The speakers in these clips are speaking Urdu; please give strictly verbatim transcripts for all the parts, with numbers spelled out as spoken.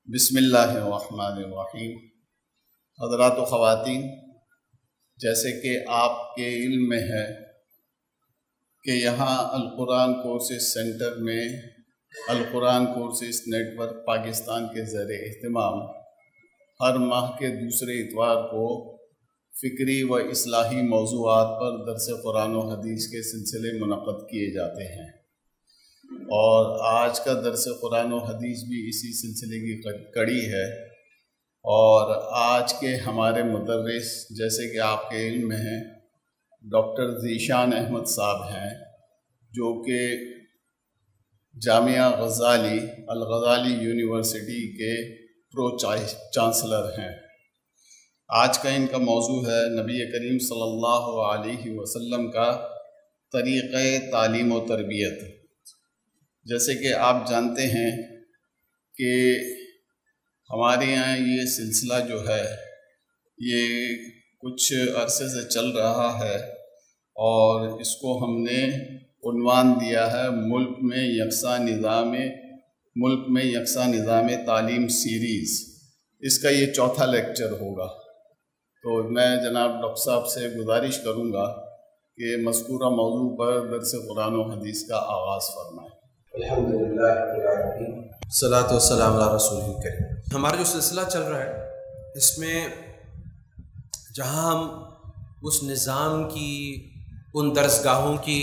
بسم اللہ الرحمن الرحیم۔ حضرات و خواتین، جیسے کہ آپ کے علم میں ہے کہ یہاں القرآن کورسز سینٹر میں القرآن کورسز نیٹ ورک پاکستان کے زیر اہتمام ہر ماہ کے دوسرے اتوار کو فکری و اصلاحی موضوعات پر درس قرآن و حدیث کے سلسلے منعقد کیے جاتے ہیں، اور آج کا درس قرآن و حدیث بھی اسی سلسلے کی کڑی ہے۔ اور آج کے ہمارے مدرس، جیسے کہ آپ کے علم میں ہیں، ڈاکٹر ذیشان احمد صاحب ہیں، جو کہ جامعہ غزالی الغزالی یونیورسٹی کے پرو چانسلر ہیں۔ آج کا ان کا موضوع ہے نبی کریم صلی اللہ علیہ وسلم کا طریقہ تعلیم و تربیت۔ جیسے کہ آپ جانتے ہیں کہ ہمارے یہاں یہ سلسلہ جو ہے یہ کچھ عرصے سے چل رہا ہے، اور اس کو ہم نے عنوان دیا ہے ملک میں یکساں نظام ملک میں یکساں نظام تعلیم سیریز۔ اس کا یہ چوتھا لیکچر ہوگا، تو میں جناب ڈاکٹر صاحب سے گزارش کروں گا کہ مذکورہ موضوع پر درس قرآن و حدیث کا آغاز فرمائیں۔ الحمدللہ رب العالمین، الصلاۃ والسلام علی رسول کریم۔ ہمارا جو سلسلہ چل رہا ہے اس میں جہاں ہم اس نظام کی، ان درسگاہوں کی،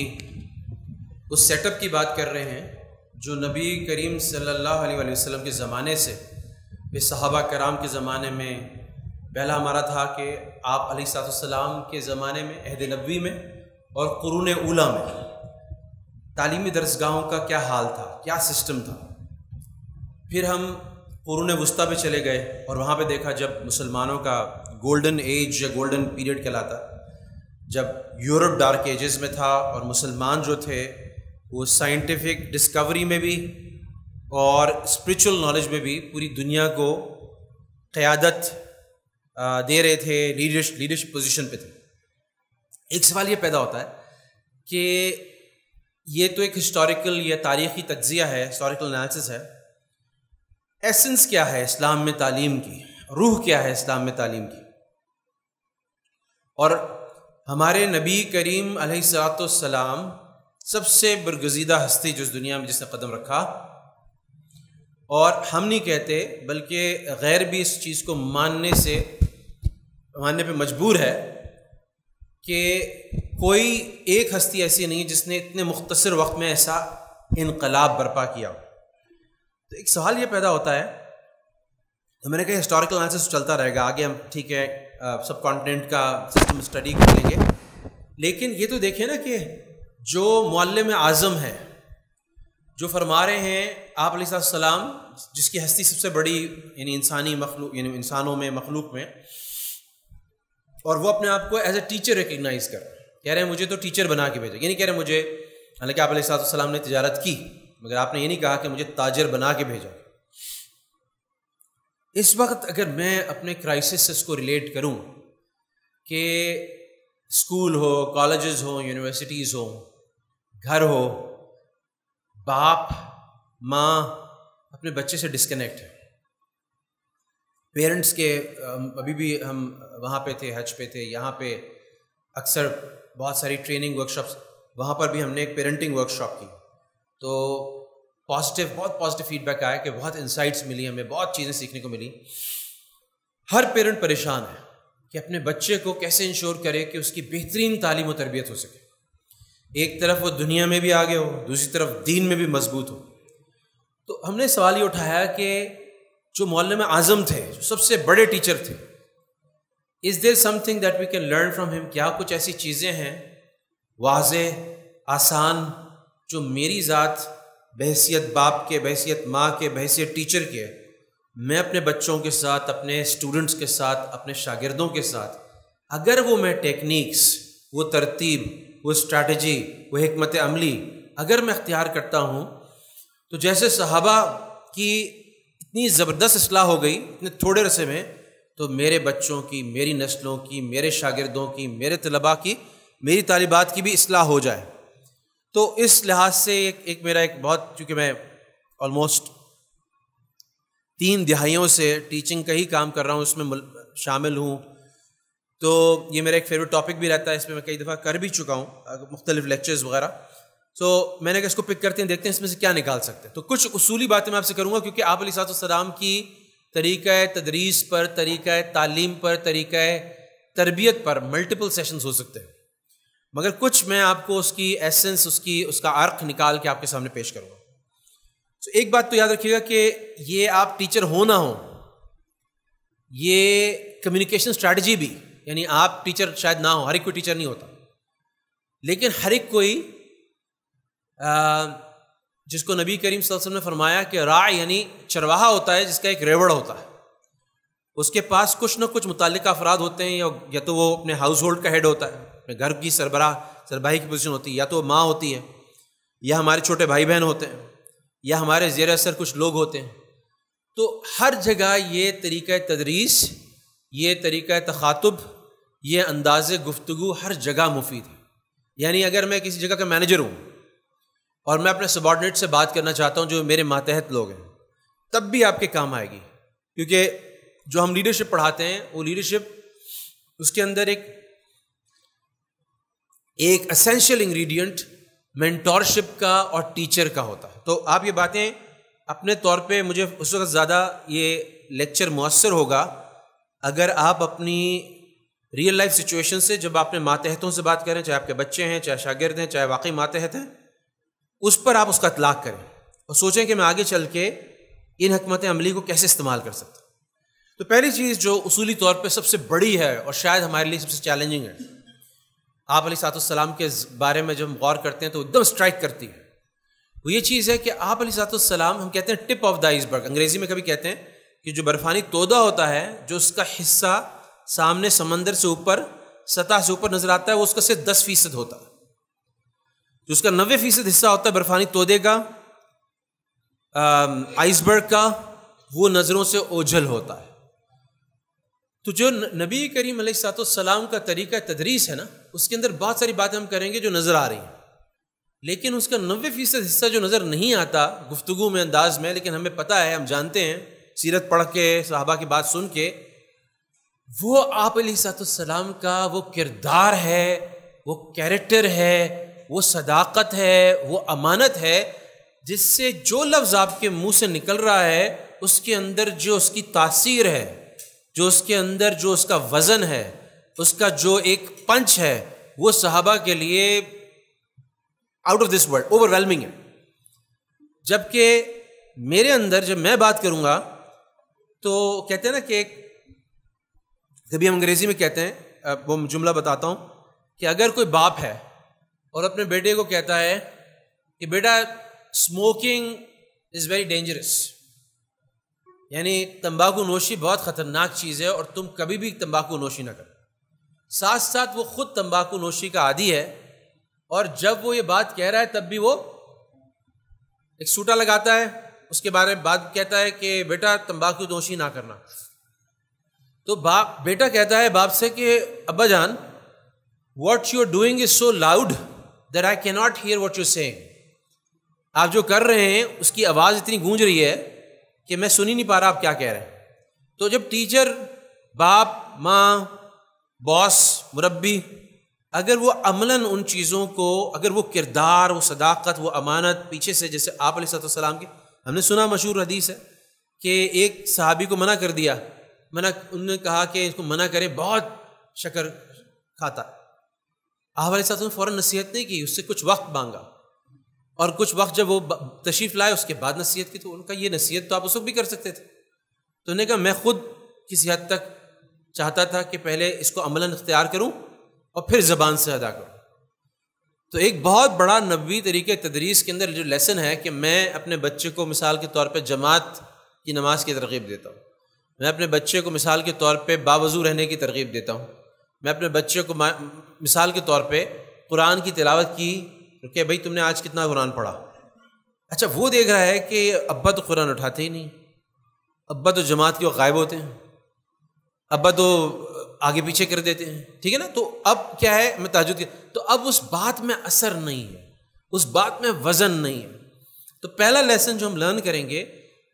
اس سیٹ اپ کی بات کر رہے ہیں جو نبی کریم صلی اللہ علیہ وآلہ وسلم کے زمانے سے اس صحابہ کرام کے زمانے میں، پہلا ہمارا تھا کہ آپ علیہ الصلوۃ والسلام کے زمانے میں عہد نبوی میں اور قرون اولیٰ میں تعلیمی درسگاہوں کا کیا حال تھا، کیا سسٹم تھا۔ پھر ہم قرون وسطیٰ پہ چلے گئے اور وہاں پہ دیکھا جب مسلمانوں کا گولڈن ایج یا گولڈن پیریڈ کہلاتا، جب یورپ ڈارک ایجز میں تھا اور مسلمان جو تھے وہ سائنٹیفک ڈسکوری میں بھی اور اسپریچول نالج میں بھی پوری دنیا کو قیادت دے رہے تھے، لیڈرشپ لیڈرشپ پوزیشن پہ تھے۔ ایک سوال یہ پیدا ہوتا ہے کہ یہ تو ایک ہسٹوریکل یا تاریخی تجزیہ ہے، ہسٹوریکل انالیسس ہے، ایسنس کیا ہے اسلام میں تعلیم کی، روح کیا ہے اسلام میں تعلیم کی۔ اور ہمارے نبی کریم علیہ الصلوۃ والسلام سب سے برگزیدہ ہستی جو اس دنیا میں جس نے قدم رکھا، اور ہم نہیں کہتے بلکہ غیر بھی اس چیز کو ماننے سے ماننے پہ مجبور ہے کہ کوئی ایک ہستی ایسی نہیں جس نے اتنے مختصر وقت میں ایسا انقلاب برپا کیا ہو۔ تو ایک سوال یہ پیدا ہوتا ہے، تو میں نے کہا ہسٹوریکل انالیسس چلتا رہے گا آگے، ہم ٹھیک ہے سب کانٹیننٹ کا سسٹم اسٹڈی کر لیں گے، لیکن یہ تو دیکھیں نا کہ جو معلم اعظم ہے، جو فرما رہے ہیں آپ علیہ السلام، جس کی ہستی سب سے بڑی یعنی انسانی مخلوق یعنی انسانوں میں مخلوق میں، اور وہ اپنے آپ کو ایز اے ٹیچر ریکگنائز کر رہے ہیں، کہہ رہے ہیں مجھے تو ٹیچر بنا کے بھیجا، یہ نہیں کہہ رہے مجھے، حالانکہ آپ علیہ السلام نے تجارت کی مگر آپ نے یہ نہیں کہا کہ مجھے تاجر بنا کے بھیجا۔ اس وقت اگر میں اپنے کرائسس سے اس کو ریلیٹ کروں کہ اسکول ہو، کالجز ہوں، یونیورسٹیز ہوں، گھر ہو، باپ ماں اپنے بچے سے ڈسکنیکٹ ہے۔ پیرنٹس کے ابھی بھی ہم وہاں پہ تھے، حج پہ تھے، یہاں پہ اکثر بہت ساری ٹریننگ ورکشاپس، وہاں پر بھی ہم نے ایک پیرنٹنگ ورکشاپ کی، تو پازیٹیو بہت پازیٹیو فیڈ بیک آیا کہ بہت انسائٹس ملی، ہمیں بہت چیزیں سیکھنے کو ملی۔ ہر پیرنٹ پریشان ہے کہ اپنے بچے کو کیسے انشور کرے کہ اس کی بہترین تعلیم و تربیت ہو سکے، ایک طرف وہ دنیا میں بھی آگے ہو، دوسری طرف دین میں بھی مضبوط ہو۔ تو ہم نے سوال یہ اٹھایا کہ جو معلم اعظم تھے، جو سب سے بڑے ٹیچر تھے، is there something that we can learn from him? کیا کچھ ایسی چیزیں ہیں واضح، آسان، جو میری ذات بحیثیت باپ کے، بحیثیت ماں کے، بحیثیت ٹیچر کے، میں اپنے بچوں کے ساتھ، اپنے اسٹوڈنٹس کے ساتھ، اپنے شاگردوں کے ساتھ، اگر وہ میں ٹیکنیکس، وہ ترتیب، وہ اسٹریٹجی، وہ حکمت عملی اگر میں اختیار کرتا ہوں، تو جیسے صحابہ کی اتنی زبردست اصلاح ہو گئی اتنے تھوڑے عرصے میں، تو میرے بچوں کی، میری نسلوں کی، میرے شاگردوں کی، میرے طلباء کی، میری طالبات کی بھی اصلاح ہو جائے۔ تو اس لحاظ سے ایک ایک میرا ایک بہت، چونکہ میں آلموسٹ تین دہائیوں سے ٹیچنگ کا ہی کام کر رہا ہوں، اس میں شامل ہوں، تو یہ میرا ایک فیوریٹ ٹاپک بھی رہتا ہے، اس میں میں کئی دفعہ کر بھی چکا ہوں مختلف لیکچرز وغیرہ. تو میں نے کہا اس کو پک کرتے ہیں، دیکھتے ہیں اس میں سے کیا نکال سکتے ہیں. تو کچھ اصولی باتیں میں آپ سے کروں گا، کیونکہ آپ علیہ الصلوۃ والسلام کی طریقہ تدریس پر، طریقہ تعلیم پر، طریقہ تربیت پر ملٹیپل سیشنز ہو سکتے ہیں، مگر کچھ میں آپ کو اس کی ایسنس، اس کی اس کا عرق نکال کے آپ کے سامنے پیش کروں گا. تو ایک بات تو یاد رکھیے گا کہ یہ آپ ٹیچر ہو نہ ہو، یہ کمیونیکیشن اسٹریٹجی بھی، یعنی آپ ٹیچر شاید نہ ہو، ہر ایک کوئی ٹیچر نہیں ہوتا، لیکن ہر ایک کوئی جس کو نبی کریم صلی اللہ علیہ وسلم نے فرمایا کہ راع یعنی چرواہا ہوتا ہے، جس کا ایک ریوڑ ہوتا ہے، اس کے پاس کچھ نہ کچھ متعلقہ افراد ہوتے ہیں، یا تو وہ اپنے ہاؤس ہولڈ کا ہیڈ ہوتا ہے، اپنے گھر کی سربراہ سربراہی کی پوزیشن ہوتی ہے، یا تو ماں ہوتی ہے، یا ہمارے چھوٹے بھائی بہن ہوتے ہیں، یا ہمارے زیر اثر کچھ لوگ ہوتے ہیں. تو ہر جگہ یہ طریقہ تدریس، یہ طریقہ تخاطب، یہ انداز گفتگو ہر جگہ مفید ہے. یعنی اگر میں کسی جگہ کا مینیجر ہوں اور میں اپنے سبارڈینیٹ سے بات کرنا چاہتا ہوں جو میرے ماتحت لوگ ہیں، تب بھی آپ کے کام آئے گی، کیونکہ جو ہم لیڈرشپ پڑھاتے ہیں وہ لیڈرشپ، اس کے اندر ایک ایک اسینشیل انگریڈینٹ مینٹورشپ کا اور ٹیچر کا ہوتا ہے. تو آپ یہ باتیں اپنے طور پہ، مجھے اس وقت زیادہ یہ لیکچر مؤثر ہوگا اگر آپ اپنی ریئل لائف سچویشن سے، جب آپ اپنے ماتحتوں سے بات کریں، چاہے آپ کے بچے ہیں، چاہے شاگرد ہیں، چاہے واقعی ماتحت ہیں، اس پر آپ اس کا اطلاق کریں اور سوچیں کہ میں آگے چل کے ان حکمت عملی کو کیسے استعمال کر سکتا ہوں. تو پہلی چیز جو اصولی طور پہ سب سے بڑی ہے اور شاید ہمارے لیے سب سے چیلنجنگ ہے، آپ علیہ الصلوۃ والسلام کے بارے میں جب ہم غور کرتے ہیں تو ایک دم اسٹرائک کرتی ہے، وہ یہ چیز ہے کہ آپ علیہ الصلوۃ والسلام، ہم کہتے ہیں ٹپ آف دا آئس برگ، انگریزی میں کبھی کہتے ہیں کہ جو برفانی تودہ ہوتا ہے، جو اس کا حصہ سامنے سمندر سے اوپر، سطح سے اوپر نظر آتا ہے، وہ اس کا صرف دس فیصد ہوتا ہے. جو اس کا نوے فیصد حصہ ہوتا ہے برفانی تودے کا، آئس برگ کا، وہ نظروں سے اوجھل ہوتا ہے. تو جو نبی کریم علیہ الصلوۃ والسلام کا طریقہ تدریس ہے نا، اس کے اندر بہت ساری باتیں ہم کریں گے جو نظر آ رہی ہیں، لیکن اس کا نوے فیصد حصہ جو نظر نہیں آتا گفتگو میں، انداز میں، لیکن ہمیں پتہ ہے، ہم جانتے ہیں سیرت پڑھ کے، صحابہ کی بات سن کے، وہ آپ علیہ الصلوۃ والسلام کا وہ کردار ہے، وہ کیریکٹر ہے، وہ صداقت ہے، وہ امانت ہے، جس سے جو لفظ آپ کے منہ سے نکل رہا ہے اس کے اندر جو اس کی تاثیر ہے، جو اس کے اندر جو اس کا وزن ہے، اس کا جو ایک پنچ ہے، وہ صحابہ کے لیے out of this world, overwhelming ہے. جبکہ میرے اندر جب میں بات کروں گا تو کہتے ہیں نا کہ ایک، کبھی ہم انگریزی میں کہتے ہیں، وہ جملہ بتاتا ہوں کہ اگر کوئی باپ ہے اور اپنے بیٹے کو کہتا ہے کہ بیٹا اسموکنگ از ویری ڈینجرس، یعنی تمباکو نوشی بہت خطرناک چیز ہے اور تم کبھی بھی تمباکو نوشی نہ کرو، ساتھ ساتھ وہ خود تمباکو نوشی کا عادی ہے، اور جب وہ یہ بات کہہ رہا ہے تب بھی وہ ایک سوٹا لگاتا ہے، اس کے بارے میں بات کہتا ہے کہ بیٹا تمباکو نوشی نہ کرنا. تو باپ، بیٹا کہتا ہے باپ سے کہ ابا جان، what you are doing is so loud that I can not hear what you saying. آپ جو کر رہے ہیں اس کی آواز اتنی گونج رہی ہے کہ میں سن ہی نہیں پا رہا آپ کیا کہہ رہے ہیں. تو جب ٹیچر، باپ، ماں، باس، مربی، اگر وہ عملاً ان چیزوں کو، اگر وہ کردار، وہ صداقت، وہ امانت پیچھے سے، جیسے آپ علیہ الصلوۃ والسلام کی، ہم نے سنا مشہور حدیث ہے کہ ایک صحابی کو منع کر دیا، منع، انہوں نے کہا کہ اس کو منع کریں، بہت شکر کھاتا. آپ علیہ الصلوۃ والسلام نے فوراً نصیحت نہیں کی، اس سے کچھ وقت مانگا، اور کچھ وقت جب وہ تشریف لائے اس کے بعد نصیحت کی. تو ان کا یہ نصیحت تو آپ اس وقت بھی کر سکتے تھے. تو انہوں نے کہا میں خود کسی حد تک چاہتا تھا کہ پہلے اس کو عملاً اختیار کروں اور پھر زبان سے ادا کروں. تو ایک بہت بڑا نبوی طریقے تدریس کے اندر جو لیسن ہے کہ میں اپنے بچے کو مثال کے طور پہ جماعت کی نماز کی ترغیب دیتا ہوں، میں اپنے بچے کو مثال کے طور پہ باوضو رہنے کی ترغیب دیتا ہوں، میں اپنے بچے کو مثال کے طور پہ قرآن کی تلاوت کی کہ بھائی تم نے آج کتنا قرآن پڑھا. اچھا وہ دیکھ رہا ہے کہ ابا تو قرآن اٹھاتے ہی نہیں، ابا تو جماعت کے غائب ہوتے ہیں، ابا تو آگے پیچھے کر دیتے ہیں، ٹھیک ہے نا. تو اب کیا ہے، میں تہجد کی، تو اب اس بات میں اثر نہیں ہے، اس بات میں وزن نہیں ہے. تو پہلا لیسن جو ہم لرن کریں گے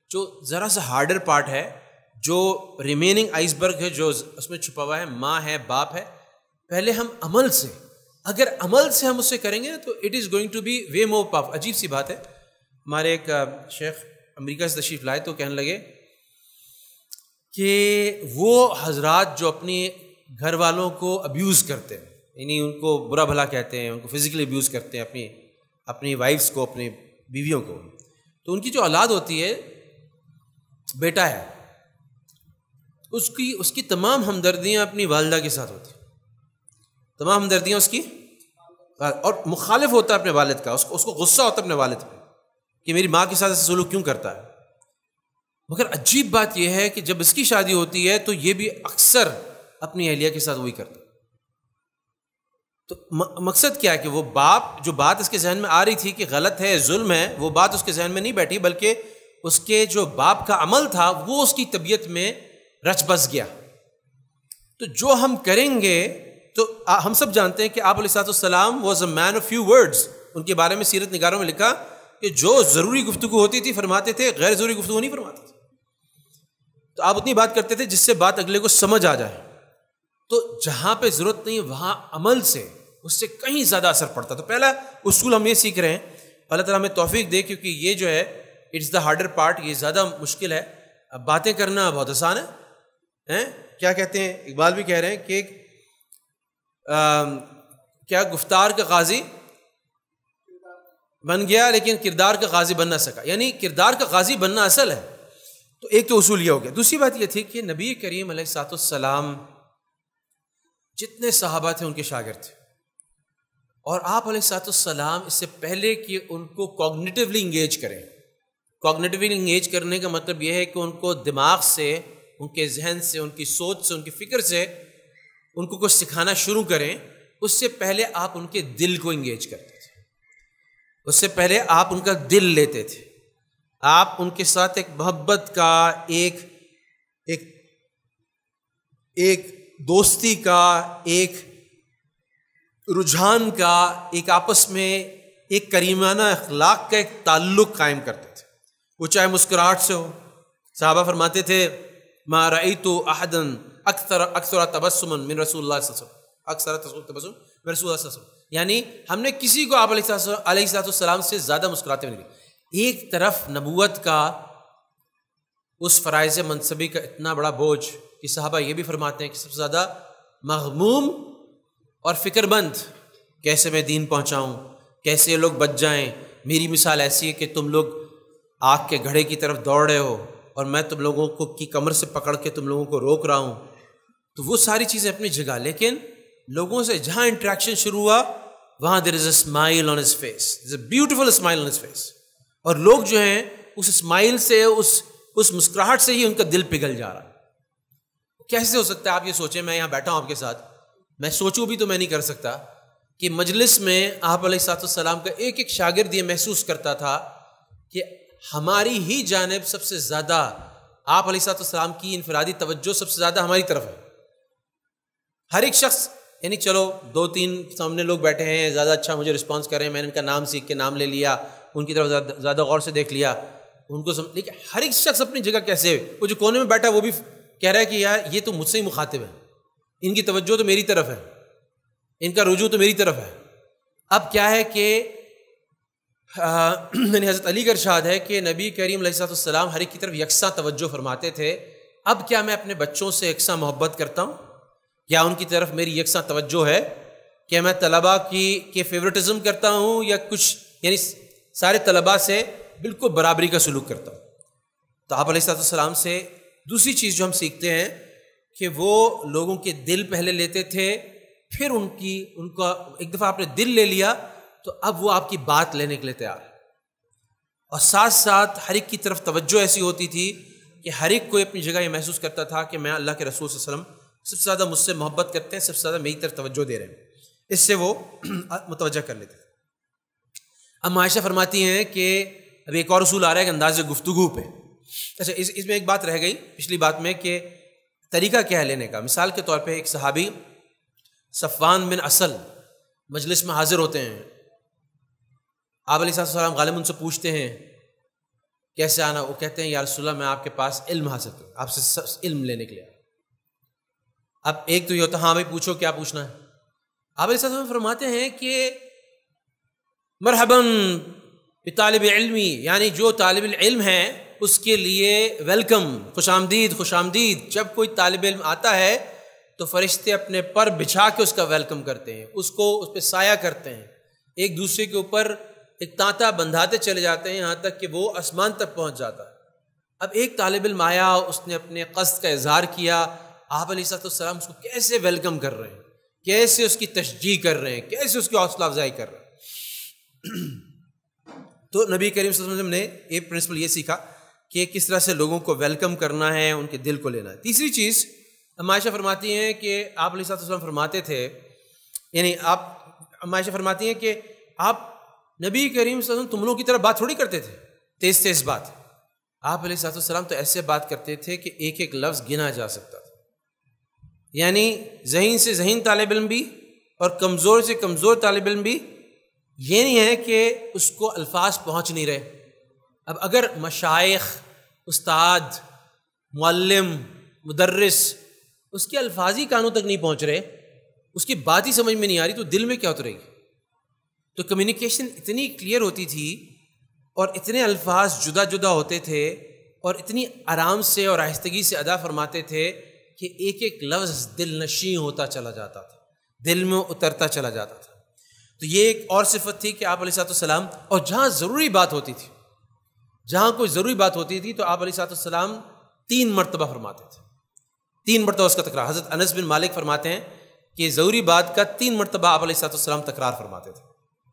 جو ذرا سا ہارڈر پارٹ ہے، جو ریمیننگ آئس برگ ہے جو اس میں چھپا ہوا ہے، ماں ہے، باپ ہے، پہلے ہم عمل سے، اگر عمل سے ہم اسے کریں گے تو it is going to be way more power. عجیب سی بات ہے، ہمارے ایک شیخ امریکہ سے تشریف لائے تو کہنے لگے کہ وہ حضرات جو اپنے گھر والوں کو ابیوز کرتے ہیں، یعنی ان کو برا بھلا کہتے ہیں، ان کو فزیکلی ابیوز کرتے ہیں، اپنی اپنی وائفس کو، اپنی بیویوں کو، تو ان کی جو اولاد ہوتی ہے، بیٹا ہے، اس کی اس کی تمام ہمدردیاں اپنی والدہ کے ساتھ ہوتی ہیں، تمام ہمدردیاں اس کی، اور مخالف ہوتا ہے اپنے والد کا، اس کو اس کو غصہ ہوتا ہے اپنے والد پہ کہ میری ماں کے ساتھ ایسا سلوک کیوں کرتا ہے. مگر عجیب بات یہ ہے کہ جب اس کی شادی ہوتی ہے تو یہ بھی اکثر اپنی اہلیہ کے ساتھ وہی کرتا ہے. تو مقصد کیا ہے کہ وہ باپ، جو بات اس کے ذہن میں آ رہی تھی کہ غلط ہے، ظلم ہے، وہ بات اس کے ذہن میں نہیں بیٹھی، بلکہ اس کے جو باپ کا عمل تھا وہ اس کی طبیعت میں رچ بس گیا. تو جو ہم کریں گے، تو ہم سب جانتے ہیں کہ آپ علیہ الصلوۃ والسلام was a man of few words. ان کے بارے میں سیرت نگاروں میں لکھا کہ جو ضروری گفتگو ہوتی تھی فرماتے تھے، غیر ضروری گفتگو نہیں فرماتے تھے. تو آپ اتنی بات کرتے تھے جس سے بات اگلے کو سمجھ آ جائے. تو جہاں پہ ضرورت نہیں وہاں عمل سے اس سے کہیں زیادہ اثر پڑتا. تو پہلا اصول ہم یہ سیکھ رہے ہیں، اللہ تعالیٰ ہمیں توفیق دے، کیونکہ یہ جو ہے اٹس دا ہارڈر پارٹ، یہ زیادہ مشکل ہے. اب باتیں کرنا بہت آسان ہے، کیا کہتے ہیں، اقبال بھی کہہ رہے ہیں کہ کیا گفتار کا غازی بن گیا لیکن کردار کا غازی بن نہ سکا، یعنی کردار کا غازی بننا اصل ہے. تو ایک تو اصول یہ ہو گیا. دوسری بات یہ تھی کہ نبی کریم علیہ الصلوۃ والسلام جتنے صحابہ تھے ان کے شاگرد تھے، اور آپ علیہ الصلوۃ والسلام اس سے پہلے کہ ان کو کوگنیٹیولی انگیج کریں. کوگنیٹیولی انگیج کرنے کا مطلب یہ ہے کہ ان کو دماغ سے، ان کے ذہن سے، ان کی سوچ سے، ان کی فکر سے ان کو کچھ سکھانا شروع کریں، اس سے پہلے آپ ان کے دل کو انگیج کرتے تھے. اس سے پہلے آپ ان کا دل لیتے تھے، آپ ان کے ساتھ ایک محبت کا، ایک ایک ایک دوستی کا، ایک رجحان کا، ایک آپس میں ایک کریمانہ اخلاق کا ایک تعلق قائم کرتے تھے. وہ چاہے مسکراہٹ سے ہو. صحابہ فرماتے تھے ما رأیت احدا اکثر اکثر تبسما من رسول اللہ صلی اللہ علیہ وسلم، اکثر تبسم من رسول اللہ صلی اللہ علیہ وسلم، یعنی ہم نے کسی کو آپ علیہ الصلوۃ والسلام سے زیادہ مسکراتے نہیں. ایک طرف نبوت کا اس فرائض منصبی کا اتنا بڑا بوجھ کہ صحابہ یہ بھی فرماتے ہیں کہ سب سے زیادہ مغموم اور فکر مند کیسے میں دین پہنچاؤں، کیسے یہ لوگ بچ جائیں. میری مثال ایسی ہے کہ تم لوگ آگ کے گھڑے کی طرف دوڑ رہے ہو اور میں تم لوگوں کو کی کمر سے پکڑ کے تم لوگوں کو روک رہا ہوں. تو وہ ساری چیزیں اپنی جگہ، لیکن لوگوں سے جہاں انٹریکشن شروع ہوا وہاں there is a smile on his face, there is a beautiful smile on his face. اور لوگ جو ہیں اس اسمائل سے، اس اس مسکراہٹ سے ہی ان کا دل پگھل جا رہا ہے. کیسے ہو سکتا ہے؟ آپ یہ سوچیں، میں یہاں بیٹھا ہوں آپ کے ساتھ، میں سوچوں بھی تو میں نہیں کر سکتا کہ مجلس میں آپ علیہ الصلوۃ والسلام کا ایک ایک شاگرد یہ محسوس کرتا تھا کہ ہماری ہی جانب سب سے زیادہ آپ علیہ الصلوۃ والسلام کی انفرادی توجہ سب سے زیادہ ہماری طرف ہے. ہر ایک شخص، یعنی چلو دو تین سامنے لوگ بیٹھے ہیں، زیادہ اچھا مجھے رسپانس کر رہے ہیں، میں نے ان کا نام سیکھ کے نام لے لیا، ان کی طرف زیادہ, زیادہ غور سے دیکھ لیا ان کو سم... لیکن ہر ایک شخص اپنی جگہ کیسے، وہ جو کونے میں بیٹھا وہ بھی کہہ رہا ہے کہ یار یہ تو مجھ سے ہی مخاطب ہے، ان کی توجہ تو میری طرف ہے، ان کا رجوع تو میری طرف ہے. اب کیا ہے کہ یعنی حضرت علی کا ارشاد ہے کہ نبی کریم علیہ الصلوۃ والسلام ہر ایک کی طرف یکساں توجہ فرماتے تھے. اب کیا میں اپنے بچوں سے یکساں محبت کرتا ہوں؟ یا ان کی طرف میری یکساں توجہ ہے؟ کہ میں طلباء کی کے فیورٹزم کرتا ہوں یا کچھ، یعنی سارے طلباء سے بالکل برابری کا سلوک کرتا ہوں؟ تو آپ علیہ الصلوۃ والسلام سے دوسری چیز جو ہم سیکھتے ہیں کہ وہ لوگوں کے دل پہلے لیتے تھے، پھر ان کی ان کا ایک دفعہ آپ نے دل لے لیا تو اب وہ آپ کی بات لینے کے لیے تیار ہے. اور ساتھ ساتھ ہر ایک کی طرف توجہ ایسی ہوتی تھی کہ ہر ایک کو اپنی جگہ یہ محسوس کرتا تھا کہ میں اللہ کے رسول صلی اللہ علیہ وسلم سب سے زیادہ مجھ سے محبت کرتے ہیں، سب سے زیادہ میری طرف توجہ دے رہے ہیں. اس سے وہ متوجہ کر لیتے تھے. اب عائشہ فرماتی ہیں کہ اب ایک اور اصول آ رہا ہے کہ انداز گفتگو پہ. اچھا، اس اس میں ایک بات رہ گئی پچھلی بات میں کہ طریقہ کیا ہے لینے کا. مثال کے طور پہ ایک صحابی صفوان بن اسل مجلس میں حاضر ہوتے ہیں. آپ علیہ السلام غالباً ان سے پوچھتے ہیں کیسے آنا؟ وہ کہتے ہیں یا رسول اللہ میں آپ کے پاس علم حاصل کروں، آپ سے علم لینے کے لیے۔ اب ایک تو یہ ہوتا ہے ہاں بھائی پوچھو کیا پوچھنا ہے۔ آپ علیہ السلام فرماتے ہیں کہ مرحباً طالب علمی، یعنی جو طالب العلم ہے اس کے لیے ویلکم، خوش آمدید خوش آمدید۔ جب کوئی طالب علم آتا ہے تو فرشتے اپنے پر بچھا کے اس کا ویلکم کرتے ہیں، اس کو اس پہ سایہ کرتے ہیں، ایک دوسرے کے اوپر ایک تانتا بندھاتے چلے جاتے ہیں یہاں تک کہ وہ آسمان تک پہنچ جاتا ہے۔ اب ایک طالب علم آیا، اس نے اپنے قصد کا اظہار کیا، آپ علیہ السلام اس کو کیسے ویلکم کر رہے ہیں، کیسے اس کی تشجیع کر رہے ہیں، کیسے اس کی حوصلہ افزائی کر رہے ہیں۔ تو نبی کریم صلی اللہ علیہ وسلم نے ایک پرنسپل یہ سیکھا کہ کس طرح سے لوگوں کو ویلکم کرنا ہے، ان کے دل کو لینا ہے۔ تیسری چیز عائشہ فرماتی ہیں کہ آپ علیہ السلام فرماتے تھے، یعنی آپ عائشہ فرماتی ہیں کہ آپ نبی کریم صلی اللہ علیہ وسلم تم لوگوں کی طرح بات تھوڑی کرتے تھے، تیز تیز بات۔ آپ علیہ السلام تو ایسے بات کرتے تھے کہ ایک ایک لفظ گنا جا سکتا تھا، یعنی ذہین سے ذہین طالب علم بھی اور کمزور سے کمزور طالب علم بھی، یہ نہیں ہے کہ اس کو الفاظ پہنچ نہیں رہے۔ اب اگر مشائخ، استاد، معلم، مدرس اس کے الفاظ ہی کانوں تک نہیں پہنچ رہے، اس کی بات ہی سمجھ میں نہیں آ رہی، تو دل میں کیا اترے گی؟ تو کمیونیکیشن اتنی کلیئر ہوتی تھی اور اتنے الفاظ جدا جدا ہوتے تھے اور اتنی آرام سے اور آہستگی سے ادا فرماتے تھے کہ ایک ایک لفظ دل نشیں ہوتا چلا جاتا تھا، دل میں اترتا چلا جاتا تھا۔ تو یہ ایک اور صفت تھی کہ آپ علیہ السلام، اور جہاں ضروری بات ہوتی تھی، جہاں کوئی ضروری بات ہوتی تھی تو آپ علیہ السلام تین مرتبہ فرماتے تھے، تین مرتبہ اس کا تکرار۔ حضرت انس بن مالک فرماتے ہیں کہ ضروری بات کا تین مرتبہ آپ علیہ السلام تکرار فرماتے تھے۔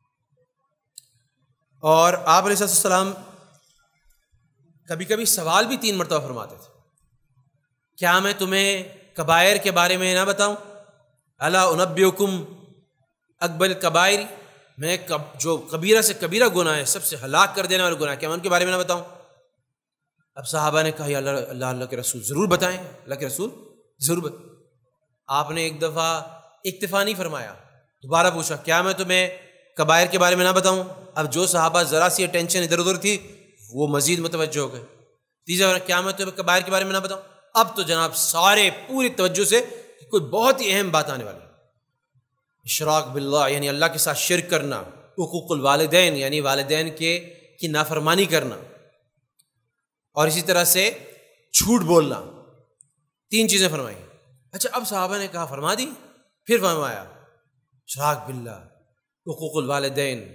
اور آپ علیہ السلام کبھی کبھی سوال بھی تین مرتبہ فرماتے تھے۔ کیا میں تمہیں کبائر کے بارے میں نہ بتاؤں؟ الا انبئکم اکبر الکبائر، میں جو کبیرہ سے کبیرہ گناہ ہے، سب سے ہلاک کر دینے والے گناہ، کیا میں ان کے بارے میں نہ بتاؤں؟ اب صحابہ نے کہا یا اللہ اللہ اللہ کے رسول ضرور بتائیں، اللہ کے رسول ضرور بتائیں۔ آپ نے ایک دفعہ اکتفا نہیں فرمایا، دوبارہ پوچھا کیا میں تمہیں کبائر کے بارے میں نہ بتاؤں؟ اب جو صحابہ ذرا سی اٹینشن ادھر ادھر تھی وہ مزید متوجہ ہو گئے۔ تیسرا بار کیا میں تمہیں کبائر کے بارے میں نہ بتاؤں؟ اب تو جناب سارے پوری توجہ سے کوئی بہت ہی اہم بات آنے والی ہے۔ اشراک باللہ یعنی اللہ کے ساتھ شرک کرنا، حقوق الوالدین یعنی والدین کے کی نافرمانی کرنا، اور اسی طرح سے جھوٹ بولنا، تین چیزیں فرمائی۔ اچھا اب صحابہ نے کہا فرما دی، پھر فرمایا اشراک باللہ، حقوق الوالدین،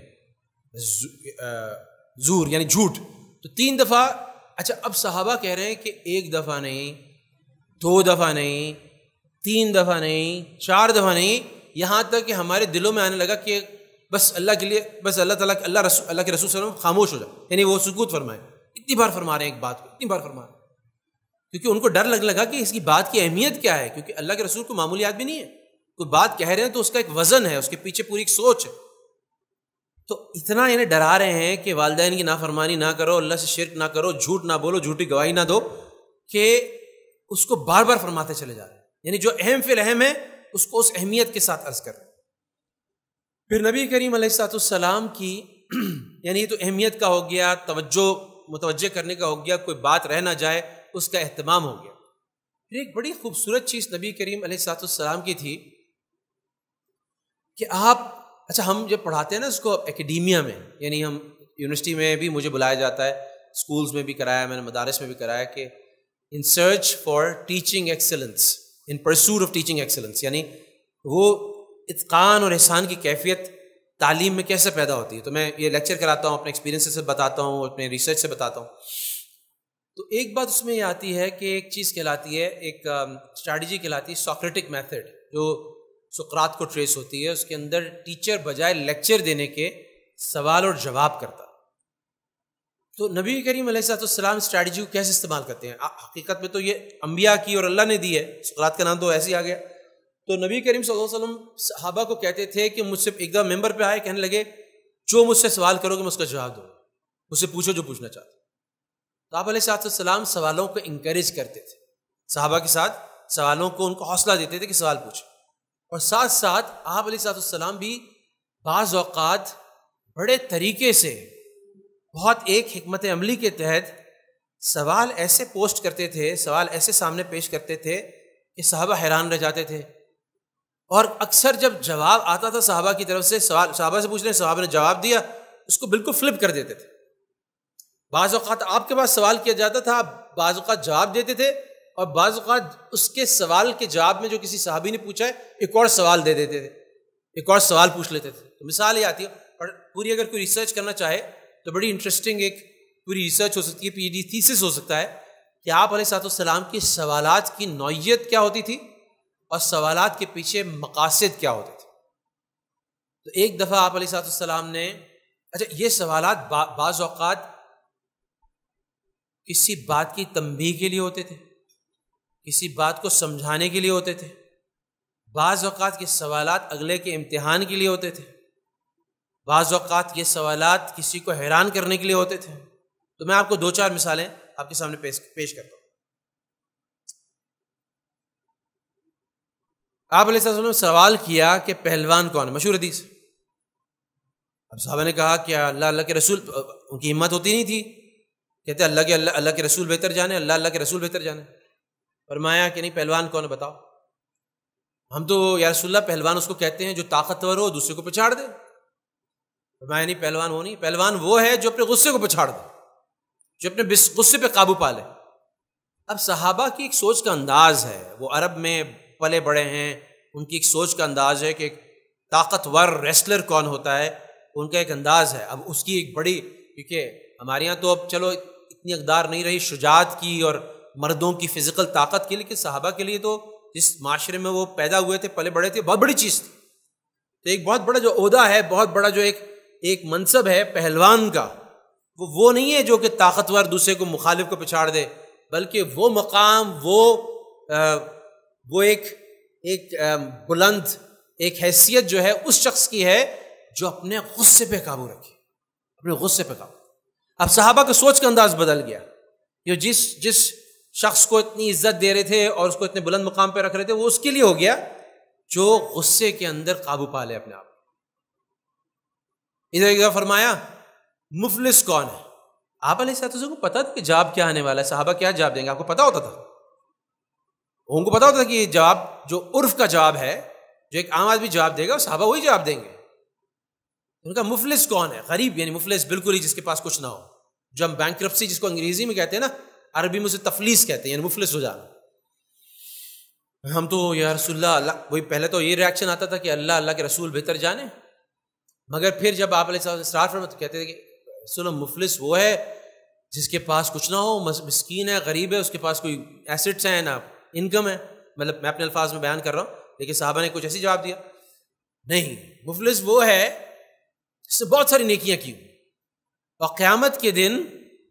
زور یعنی جھوٹ، تو تین دفعہ۔ اچھا اب صحابہ کہہ رہے ہیں کہ ایک دفعہ نہیں، دو دفعہ نہیں، تین دفعہ نہیں، چار دفعہ نہیں، یہاں تک کہ ہمارے دلوں میں آنے لگا کہ بس اللہ کے لیے، بس اللہ تعالیٰ اللہ رسول اللہ کے رسول صلی اللہ علیہ وسلم خاموش ہو جائے، یعنی وہ سکوت فرمائے۔ اتنی بار فرما رہے ہیں ایک بات کو، اتنی بار فرما رہے ہیں کیونکہ ان کو ڈر لگنے لگا کہ اس کی بات کی اہمیت کیا ہے، کیونکہ اللہ کے رسول کو معمولی آدمی نہیں ہے، کوئی بات کہہ رہے ہیں تو اس کا ایک وزن ہے، اس کے پیچھے پوری ایک سوچ ہے۔ تو اتنا انہیں ڈرا رہے ہیں کہ والدین کی نافرمانی نہ کرو، اللہ سے شرک نہ کرو، جھوٹ نہ بولو، جھوٹی گواہی نہ دو، کہ اس کو بار بار فرماتے چلے جا رہے ہیں، یعنی جو اہم فی الاہم ہے اس کو اس اہمیت کے ساتھ عرض کر رہے ہیں۔ پھر نبی کریم علیہ السلام کی یعنی یہ تو اہمیت کا ہو گیا، توجہ متوجہ کرنے کا ہو گیا، کوئی بات رہ نہ جائے اس کا اہتمام ہو گیا۔ پھر ایک بڑی خوبصورت چیز نبی کریم علیہ السلام کی تھی کہ آپ، اچھا ہم جب پڑھاتے ہیں نا اس کو اکیڈیمیا میں، یعنی ہم یونیورسٹی میں بھی مجھے بلایا جاتا ہے، اسکولز میں بھی کرایا، میں نے مدارس میں بھی کرایا، کہ in search for teaching excellence, in pursuit of teaching excellence, یعنی وہ اتقان اور احسان کی کیفیت تعلیم میں کیسے پیدا ہوتی ہے۔ تو میں یہ لیکچر کراتا ہوں، اپنے ایکسپیرینس سے بتاتا ہوں، اپنے ریسرچ سے بتاتا ہوں۔ تو ایک بات اس میں یہ آتی ہے کہ ایک چیز کہلاتی ہے، ایک اسٹریٹجی کہلاتی ہے سوکریٹک میتھڈ، جو سقراط کو ٹریس ہوتی ہے۔ اس کے اندر ٹیچر بجائے لیکچر دینے کے سوال اور جواب کرتا۔ تو نبی کریم علیہ السلام اسٹریٹجی کو کیسے استعمال کرتے ہیں؟ حقیقت میں تو یہ انبیاء کی اور اللہ نے دی ہے، سقراط کا نام تو ایسے ہی آ گیا۔ تو نبی کریم صلی اللہ علیہ وسلم صحابہ کو کہتے تھے کہ مجھ سے ایک دفعہ ممبر پہ آئے، کہنے لگے جو مجھ سے سوال کرو گے میں اس کا جواب دوں، مجھ سے پوچھو جو پوچھنا چاہتے۔ تو آپ علیہ السلام سوالوں کو انکریج کرتے تھے، صحابہ کے ساتھ سوالوں کو ان کو حوصلہ دیتے تھے کہ سوال پوچھیں، اور ساتھ ساتھ آپ علیہ السلام بھی بعض اوقات بڑے طریقے سے بہت ایک حکمت عملی کے تحت سوال ایسے پوسٹ کرتے تھے، سوال ایسے سامنے پیش کرتے تھے کہ صحابہ حیران رہ جاتے تھے، اور اکثر جب جواب آتا تھا صحابہ کی طرف سے، سوال صحابہ سے پوچھ رہے ہیں، صحابہ نے جواب دیا، اس کو بالکل فلپ کر دیتے تھے۔ بعض اوقات آپ کے پاس سوال کیا جاتا تھا، آپ بعض اوقات جواب دیتے تھے، اور بعض اوقات اس کے سوال کے جواب میں جو کسی صحابی نے پوچھا ہے ایک اور سوال دے دیتے تھے، ایک اور سوال پوچھ لیتے تھے۔ تو مثال یہ آتی ہے، اور پوری اگر کوئی ریسرچ کرنا چاہے تو بڑی انٹرسٹنگ ایک پوری ریسرچ ہو سکتی ہے، پی ایچ ڈی تھیسس ہو سکتا ہے کہ آپ علیہ الصلوۃ والسلام کی سوالات کی نوعیت کیا ہوتی تھی اور سوالات کے پیچھے مقاصد کیا ہوتے تھے۔ تو ایک دفعہ آپ علیہ الصلوۃ والسلام نے، اچھا یہ سوالات بعض اوقات کسی بات کی تنبیہ کے لیے ہوتے تھے، کسی بات کو سمجھانے کے لیے ہوتے تھے، بعض اوقات یہ سوالات اگلے کے امتحان کے لیے ہوتے تھے، بعض اوقات یہ سوالات کسی کو حیران کرنے کے لیے ہوتے تھے۔ تو میں آپ کو دو چار مثالیں آپ کے سامنے پیش پیش کرتا ہوں۔ آپ علیہ السلام نے سوال کیا کہ پہلوان کون ہے، مشہور حدیث۔ اب صحابہ نے کہا کہ اللہ اللہ کے رسول، ان کی ہمت ہوتی نہیں تھی، کہتے اللہ کے اللہ اللہ کے رسول بہتر جانے، اللہ اللہ کے رسول بہتر جانے۔ فرمایا کہ نہیں، پہلوان کون ہے بتاؤ۔ ہم تو یا رسول اللہ پہلوان اس کو کہتے ہیں جو طاقتور ہو، دوسرے کو پچھاڑ دے۔ فرمایا نہیں، پہلوان وہ نہیں، پہلوان وہ ہے جو اپنے غصے کو پچھاڑ دے، جو اپنے غصے پہ قابو پا لے۔ اب صحابہ کی ایک سوچ کا انداز ہے، وہ عرب میں پلے بڑے ہیں، ان کی ایک سوچ کا انداز ہے کہ ایک طاقتور ریسلر کون ہوتا ہے، ان کا ایک انداز ہے۔ اب اس کی ایک بڑی، کیونکہ ہمارے یہاں تو اب چلو اتنی اقدار نہیں رہی شجاعت کی اور مردوں کی فزیکل طاقت کی، لیکن صحابہ کے لیے تو جس معاشرے میں وہ پیدا ہوئے تھے، پلے بڑے تھے، بہت بڑی چیز تھی۔ تو ایک بہت بڑا جو عہدہ ہے، بہت بڑا جو ایک ایک منصب ہے پہلوان کا، وہ وہ نہیں ہے جو کہ طاقتور دوسرے کو، مخالف کو پچھاڑ دے، بلکہ وہ مقام، وہ آ, وہ ایک ایک آ, بلند ایک حیثیت جو ہے اس شخص کی ہے جو اپنے غصے پہ قابو رکھے، اپنے غصے پہ قابو۔ اب صحابہ کا سوچ کا انداز بدل گیا، یہ جس جس شخص کو اتنی عزت دے رہے تھے اور اس کو اتنے بلند مقام پہ رکھ رہے تھے، وہ اس کے لیے ہو گیا جو غصے کے اندر قابو پا لے اپنے آپ۔ ادھر ایک دفعہ فرمایا مفلس کون ہے۔ آپ علیہ السلام کو پتا تھا کہ جواب کیا آنے والا ہے، صحابہ کیا جواب دیں گے، آپ کو پتا ہوتا تھا، ان کو پتا ہوتا تھا کہ یہ جواب جو عرف کا جواب ہے، جو ایک عام آدمی جواب دے گا، صحابہ وہی جواب دیں گے۔ ان کا مفلس کون ہے، غریب، یعنی مفلس بالکل ہی جس کے پاس کچھ نہ ہو، جو ہم بینکرپسی جس کو انگریزی میں کہتے ہیں نا، عربی میں اسے تفلیس کہتے ہیں، یعنی مفلس ہو جانا۔ ہم تو یا رسول اللہ اللہ، وہی پہلے تو یہ ریاکشن آتا تھا کہ اللہ اللہ کے رسول بہتر جانے، مگر پھر جب آپ علیہ السلام اسٹارٹ فرماتے تو کہتے تھے کہ سنو، مفلس وہ ہے جس کے پاس کچھ نہ ہو، مسکین ہے، غریب ہے، اس کے پاس کوئی ایسٹس ہیں نہ انکم ہے، مطلب میں اپنے الفاظ میں بیان کر رہا ہوں، لیکن صحابہ نے کچھ ایسی جواب دیا، نہیں، مفلس وہ ہے جس سے بہت ساری نیکیاں کی، اور قیامت کے دن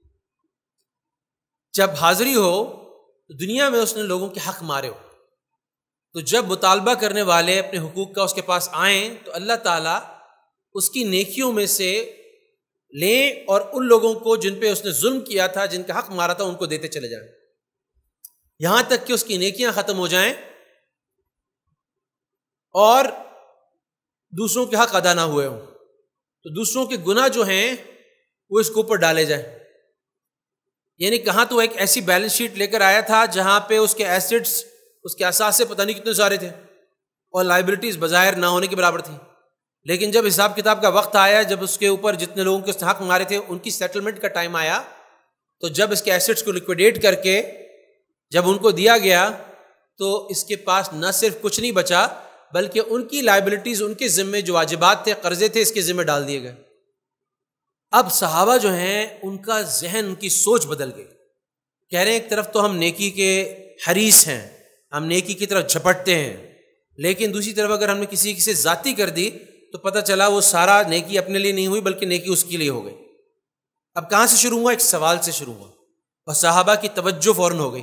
جب حاضری ہو تو دنیا میں اس نے لوگوں کے حق مارے ہو، تو جب مطالبہ کرنے والے اپنے حقوق کا اس کے پاس آئیں تو اللہ تعالیٰ اس کی نیکیوں میں سے لیں اور ان لوگوں کو جن پہ اس نے ظلم کیا تھا، جن کا حق مارا تھا، ان کو دیتے چلے جائیں، یہاں تک کہ اس کی نیکیاں ختم ہو جائیں اور دوسروں کے حق ادا نہ ہوئے ہوں، تو دوسروں کے گناہ جو ہیں وہ اس کے اوپر ڈالے جائیں۔ یعنی کہاں تو ایک ایسی بیلنس شیٹ لے کر آیا تھا جہاں پہ اس کے ایسٹس، اس کے اثاثے پتہ نہیں کتنے سارے تھے، اور لائبلٹیز بظاہر نہ ہونے کے برابر تھیں، لیکن جب حساب کتاب کا وقت آیا، جب اس کے اوپر جتنے لوگوں کے حق مارے تھے ان کی سیٹلمنٹ کا ٹائم آیا، تو جب اس کے ایسٹس کو لیکویڈیٹ کر کے جب ان کو دیا گیا تو اس کے پاس نہ صرف کچھ نہیں بچا بلکہ ان کی لائبلٹیز، ان کے ذمے جو واجبات تھے، قرضے تھے، اس کے ذمے ڈال دیے گئے۔ اب صحابہ جو ہیں ان کا ذہن، ان کی سوچ بدل گئی، کہہ رہے ہیں ایک طرف تو ہم نیکی کے حریص ہیں، ہم نیکی کی طرف جھپٹتے ہیں، لیکن دوسری طرف اگر ہم نے کسی سے ذاتی کر دی تو پتہ چلا وہ سارا نیکی اپنے لیے نہیں ہوئی بلکہ نیکی اس کے لیے ہو گئی۔ اب کہاں سے شروع ہوا؟ ایک سوال سے شروع ہوا، اور صحابہ کی توجہ فوراً ہو گئی۔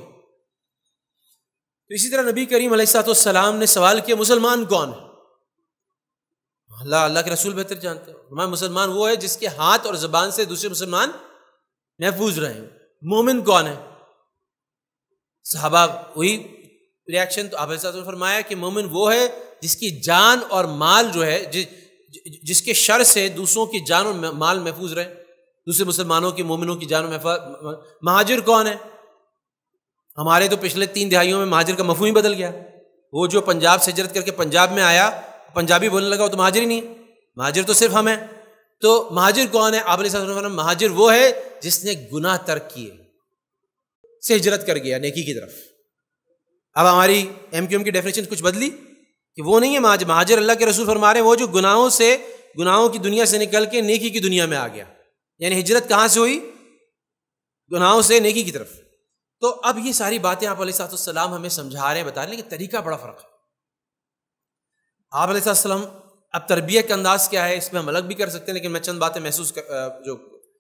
تو اسی طرح نبی کریم علیہ الصلوۃ والسلام نے سوال کیا مسلمان کون ہے؟ اللہ اللہ کے رسول بہتر جانتے ہیں، ہمارا مسلمان وہ ہے جس کے ہاتھ اور زبان سے دوسرے مسلمان محفوظ رہیں۔ مومن کون ہے؟ صحابہ وہی ریاکشن، تو آپ علیہ السلام نے فرمایا کہ مومن وہ ہے جس کی جان اور مال جو ہے، جس کے شر سے دوسروں کی جان اور مال محفوظ رہے۔ دوسرے مسلمانوں کی مومنوں کی جان و محفوظ. مہاجر کون ہے؟ ہمارے تو پچھلے تین دہائیوں میں مہاجر کا مفہوم ہی بدل گیا. وہ جو پنجاب سے ہجرت کر کے پنجاب میں آیا پنجابی بولنے لگا وہ تو مہاجر ہی نہیں ہے. مہاجر تو صرف ہم ہیں. تو مہاجر کون ہے؟ آپ علیہ الصلوۃ والسلام مہاجر وہ ہے جس نے گناہ ترک کیے سے ہجرت کر گیا نیکی کی طرف. اب ہماری ایم کیو ایم کی ڈیفینیشن کچھ بدلی کہ وہ نہیں ہے مہاجر. مہاجر اللہ کے رسول فرما رہے ہیں وہ جو گناہوں سے گناہوں کی دنیا سے نکل کے نیکی کی دنیا میں آ گیا. یعنی ہجرت کہاں سے ہوئی؟ گناہوں سے نیکی کی طرف. تو اب یہ ساری باتیں آپ علیہ الصلوۃ والسلام ہمیں سمجھا رہے ہیں، بتا رہے ہیں، لیکن طریقہ بڑا فرق ہے. آپ علیہ السلام اب تربیت کا انداز کیا ہے اس میں ہم الگ بھی کر سکتے ہیں، لیکن میں چند باتیں محسوس کر جو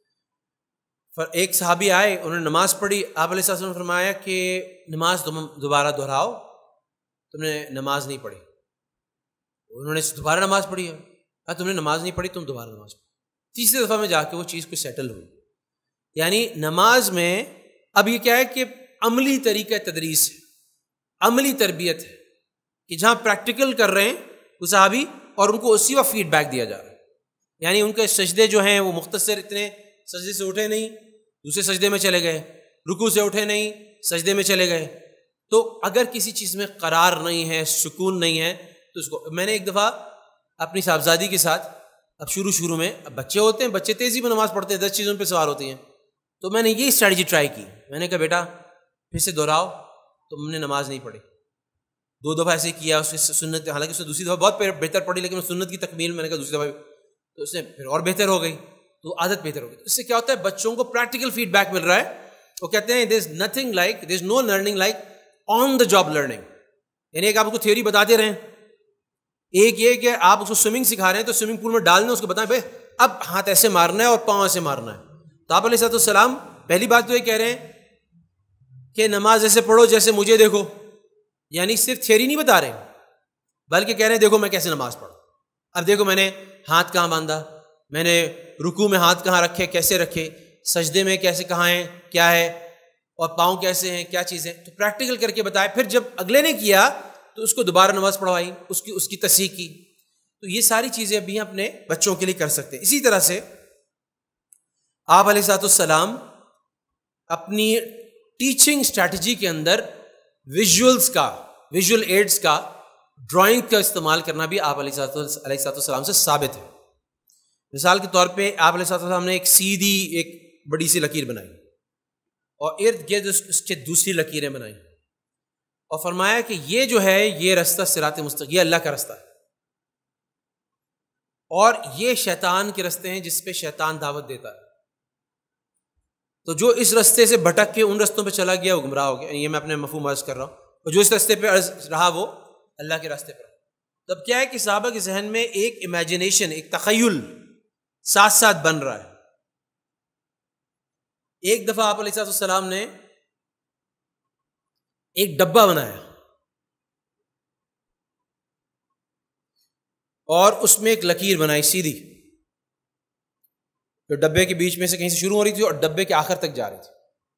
ایک صحابی آئے انہوں نے نماز پڑھی. آپ علیہ السلام نے فرمایا کہ نماز تم دوبارہ دہراؤ، تم نے نماز نہیں پڑھی. انہوں نے دوبارہ نماز پڑھی ہے. ہاں تم نے نماز نہیں پڑھی، تم دوبارہ نماز پڑھی. تیسری دفعہ میں جا کے وہ چیز کو سیٹل ہوئی. یعنی نماز میں اب یہ کیا ہے کہ عملی طریقہ تدریس ہے، عملی تربیت ہے کہ جہاں پریکٹیکل کر رہے ہیں وہ صحابی اور ان کو اسی وقت فیڈ بیک دیا جا رہا ہے. یعنی ان کے سجدے جو ہیں وہ مختصر، اتنے سجدے سے اٹھے نہیں دوسرے سجدے میں چلے گئے، رکوع سے اٹھے نہیں سجدے میں چلے گئے. تو اگر کسی چیز میں قرار نہیں ہے، سکون نہیں ہے، تو اس کو میں نے ایک دفعہ اپنی صاحبزادی کے ساتھ، اب شروع شروع میں اب بچے ہوتے ہیں، بچے تیزی میں نماز پڑھتے ہیں، دس چیزوں پہ سوار ہوتی ہیں. تو میں نے یہ اسٹریٹجی ٹرائی کی. میں نے کہا بیٹا پھر سے دہراؤ، تم نے نماز نہیں پڑھی. دو دفعہ ایسے کیا، اس کی سنت، حالانکہ اس نے دوسری دفعہ بہت بہتر پڑھی، لیکن سنت کی تکمیل میں نے کہا دوسری دفعہ تو اس نے پھر اور بہتر ہو گئی، تو عادت بہتر ہو گئی. اس سے کیا ہوتا ہے بچوں کو پریکٹیکل فیڈ بیک مل رہا ہے. وہ کہتے ہیں there is nothing like there is no learning like on the job learning. یعنی ایک آپ کو تھیوری بتاتے رہیں، ایک یہ کہ آپ اس کو سوئمنگ سکھا رہے ہیں تو سوئمنگ پول میں ڈالنا، اس کو بتائیں بھائی اب ہاتھ ایسے مارنا ہے اور پاؤں ایسے مارنا ہے. تو آپ علیہ الصلوۃ والسلام پہلی بات تو یہ کہہ رہے ہیں کہ نماز ایسے پڑھو جیسے مجھے دیکھو. یعنی صرف تھیوری نہیں بتا رہے بلکہ کہہ رہے ہیں دیکھو میں کیسے نماز پڑھوں. اب دیکھو میں نے ہاتھ کہاں باندھا، میں نے رکوع میں ہاتھ کہاں رکھے، کیسے رکھے، سجدے میں کیسے کہاں ہیں، کیا ہے، اور پاؤں کیسے ہیں، کیا چیزیں. تو پریکٹیکل کر کے بتایا. پھر جب اگلے نے کیا تو اس کو دوبارہ نماز پڑھوائی، اس کی اس کی تصحیح کی. تو یہ ساری چیزیں ابھی اپنے بچوں کے لیے کر سکتے ہیں. اسی طرح سے آپ علیہ الصلوۃ والسلام اپنی ٹیچنگ اسٹریٹجی کے اندر ویژولس کا، ویژول ایڈس کا، ڈرائنگ کا استعمال کرنا بھی آپ علیہ الصلوۃ والسلام سے ثابت ہے. مثال کے طور پہ آپ علیہ الصلوۃ والسلام نے ایک سیدھی ایک بڑی سی لکیر بنائی اور ارد گرد اس کے دوسری لکیریں بنائیں اور فرمایا کہ یہ جو ہے یہ رستہ صراط مستقیم، یہ اللہ کا رستہ ہے، اور یہ شیطان کے رستے ہیں جس پہ شیطان دعوت دیتا ہے. تو جو اس رستے سے بھٹک کے ان رستوں پہ چلا گیا وہ گمراہ ہو گیا. یہ میں اپنے مفہوم عرض کر رہا ہوں. اور جو اس رستے پہ رہا وہ اللہ کے راستے پر. تب کیا ہے کہ صحابہ کے ذہن میں ایک امیجنیشن، ایک تخیل ساتھ ساتھ بن رہا ہے. ایک دفعہ آپ علیہ السلام نے ایک ڈبہ بنایا اور اس میں ایک لکیر بنائی سیدھی، جو ڈبے کے بیچ میں سے کہیں سے شروع ہو رہی تھی اور ڈبے کے آخر تک جا رہی تھی،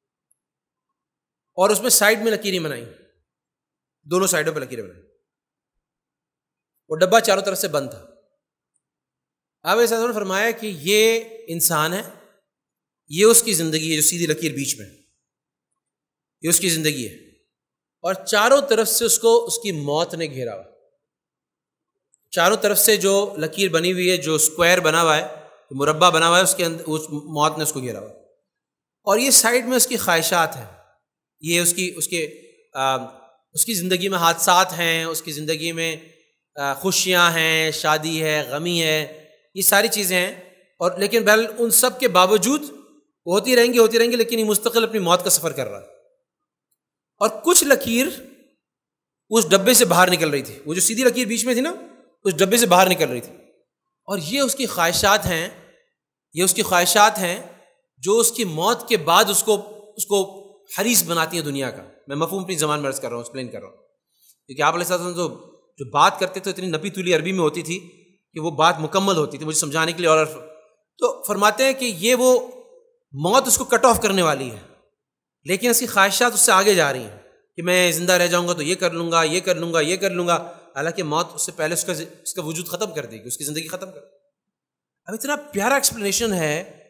اور اس میں سائڈ میں لکیریں بنائی، دونوں سائڈوں پہ لکیریں بنائی. وہ ڈبہ چاروں طرف سے بند تھا. آپ علیہ السلام نے فرمایا کہ یہ انسان ہے، یہ اس کی زندگی ہے، جو سیدھی لکیر بیچ میں، یہ اس کی زندگی ہے، اور چاروں طرف سے اس کو اس کی موت نے گھیرا ہوا. چاروں طرف سے جو لکیر بنی ہوئی ہے، جو اسکوائر بنا ہوا ہے، مربع بنا ہوا ہے، اس کے اندر اس موت نے اس کو گھیرا ہوا. اور یہ سائڈ میں اس کی خواہشات ہیں، یہ اس کی اس کے آ, اس کی زندگی میں حادثات ہیں، اس کی زندگی میں آ, خوشیاں ہیں، شادی ہے، غمی ہے، یہ ساری چیزیں ہیں. اور لیکن بہرحال ان سب کے باوجود ہوتی رہیں گی ہوتی رہیں گی لیکن یہ مستقل اپنی موت کا سفر کر رہا ہے. اور کچھ لکیر اس ڈبے سے باہر نکل رہی تھی، وہ جو سیدھی لکیر بیچ میں تھی نا، اس ڈبے سے باہر نکل رہی تھی. اور یہ اس کی خواہشات ہیں، یہ اس کی خواہشات ہیں جو اس کی موت کے بعد اس کو اس کو حریص بناتی ہیں دنیا کا. میں مفہوم اپنی زبان میں عرض کر رہا ہوں، ایکسپلین کر رہا ہوں، کیونکہ آپ علیہ السلام تو جو بات کرتے تھے اتنی نپی تولی عربی میں ہوتی تھی کہ وہ بات مکمل ہوتی تھی مجھے سمجھانے کے لیے. اور تو فرماتے ہیں کہ یہ وہ موت اس کو کٹ آف کرنے والی ہے، لیکن اس کی خواہشات اس سے آگے جا رہی ہیں کہ میں زندہ رہ جاؤں گا تو یہ کر لوں گا، یہ کر لوں گا، یہ کر لوں گا. حالانکہ موت اس سے پہلے اس کا اس کا وجود ختم کر دے گی، اس کی زندگی ختم کر دے گی. اب اتنا پیارا ایکسپلینیشن ہے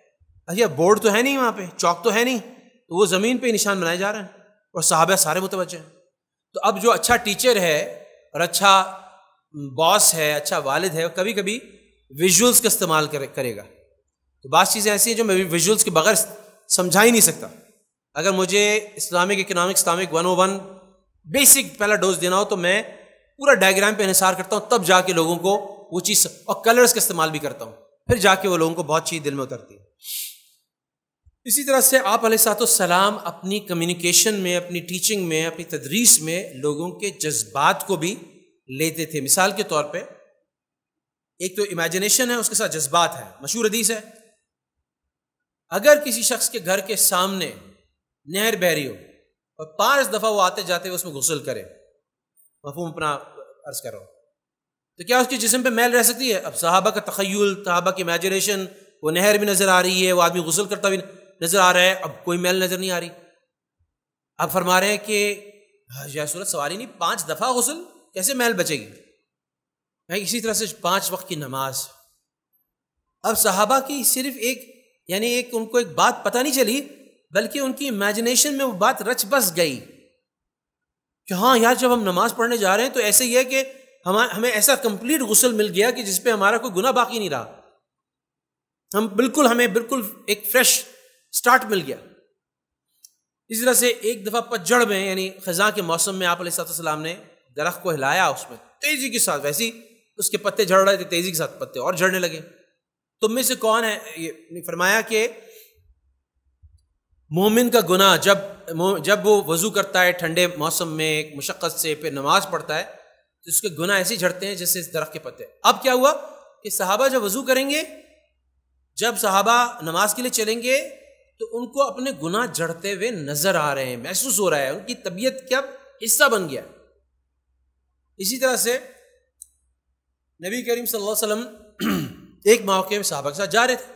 اچھا بورڈ تو ہے نہیں وہاں پہ، چوک تو ہے نہیں، تو وہ زمین پہ نشان بنائے جا رہے ہیں اور صحابہ سارے متوجہ ہیں۔ تو اب جو اچھا ٹیچر ہے اور اچھا باس ہے، اچھا والد ہے، کبھی کبھی ویژولس کا استعمال کرے گا۔ تو بعض چیزیں ایسی ہیں جو میں ویژولس کے بغیر سمجھا ہی نہیں سکتا۔ اگر مجھے Islamic economics Islamic one o one basic پہلا ڈوز دینا ہو تو میں پورا ڈائیگرام پہ انحصار کرتا ہوں، تب جا کے لوگوں کو وہ چیز، اور کلرز کا استعمال بھی کرتا ہوں، پھر جا کے وہ لوگوں کو بہت چیز دل میں اترتی ہے۔ اسی طرح سے آپ علیہ الصلوۃ والسلام اپنی کمیونیکیشن میں، اپنی ٹیچنگ میں، اپنی تدریس میں لوگوں کے جذبات کو بھی لیتے تھے۔ مثال کے طور پہ ایک تو امیجنیشن ہے، اس کے ساتھ جذبات ہے۔ مشہور حدیث ہے، اگر کسی شخص کے گھر کے سامنے نہر بہہ رہی ہو اور پانچ دفعہ وہ آتے جاتے اس میں غسل کرے، مفہوم اپنا عرض کر رہا ہوں، تو کیا اس کے جسم پہ میل رہ سکتی ہے؟ اب صحابہ کا تخیل، صحابہ کی امیجنیشن، وہ نہر بھی نظر آ رہی ہے، وہ آدمی غسل کرتا بھی نظر آ رہا ہے، اب کوئی میل نظر نہیں آ رہی۔ اب فرما رہے ہیں کہ یا صورت سواری نہیں، پانچ دفعہ غسل کیسے میل بچے گی؟ اسی طرح سے پانچ وقت کی نماز۔ اب صحابہ کی صرف ایک یعنی ایک ان کو ایک بات پتہ نہیں چلی، بلکہ ان کی امیجنیشن میں وہ بات رچ بس گئی کہ ہاں یار جب ہم نماز پڑھنے جا رہے ہیں تو ایسے ہی ہے کہ ہمیں ایسا کمپلیٹ غسل مل گیا کہ جس پہ ہمارا کوئی گناہ باقی نہیں رہا، ہم بالکل ہمیں بالکل ایک فریش سٹارٹ مل گیا۔ اس طرح سے ایک دفعہ پتجھڑ میں یعنی خزاں کے موسم میں آپ علیہ الصلوۃ والسلام نے درخت کو ہلایا، اس میں تیزی کے ساتھ، ویسے اس کے پتے جھڑ رہے تھے، تیزی کے ساتھ پتے اور جھڑنے لگے۔ تم میں سے کون ہے، یہ فرمایا کہ مومن کا گناہ جب جب وہ وضو کرتا ہے ٹھنڈے موسم میں ایک مشقت سے، پھر نماز پڑھتا ہے تو اس کے گناہ ایسے جھڑتے ہیں جیسے اس درخت کے پتے۔ اب کیا ہوا کہ صحابہ جب وضو کریں گے، جب صحابہ نماز کے لیے چلیں گے تو ان کو اپنے گناہ جھڑتے ہوئے نظر آ رہے ہیں، محسوس ہو رہا ہے، ان کی طبیعت کیا حصہ بن گیا۔ اسی طرح سے نبی کریم صلی اللہ علیہ وسلم ایک موقع میں صحابہ کے ساتھ جا رہے تھے،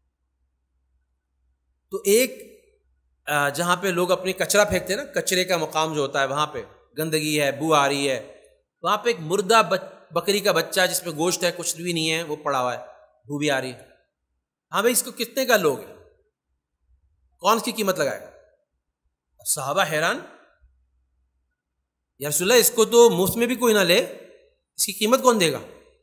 تو ایک جہاں پہ لوگ اپنی کچرا پھینکتے ہیں نا، کچرے کا مقام جو ہوتا ہے، وہاں پہ گندگی ہے، بو آ رہی ہے، وہاں پہ ایک مردہ بکری کا بچہ جس میں گوشت ہے، کچھ بھی نہیں ہے، وہ پڑا ہوا ہے، بو بھی آ رہی ہے۔ ہاں بھائی اس کو کتنے کا لوگ ہے، کون اس کی قیمت لگائے گا؟ صحابہ حیران، یا رسول اللہ اس کو تو مفت میں بھی کوئی نہ لے، اس کی قیمت کون دے گا؟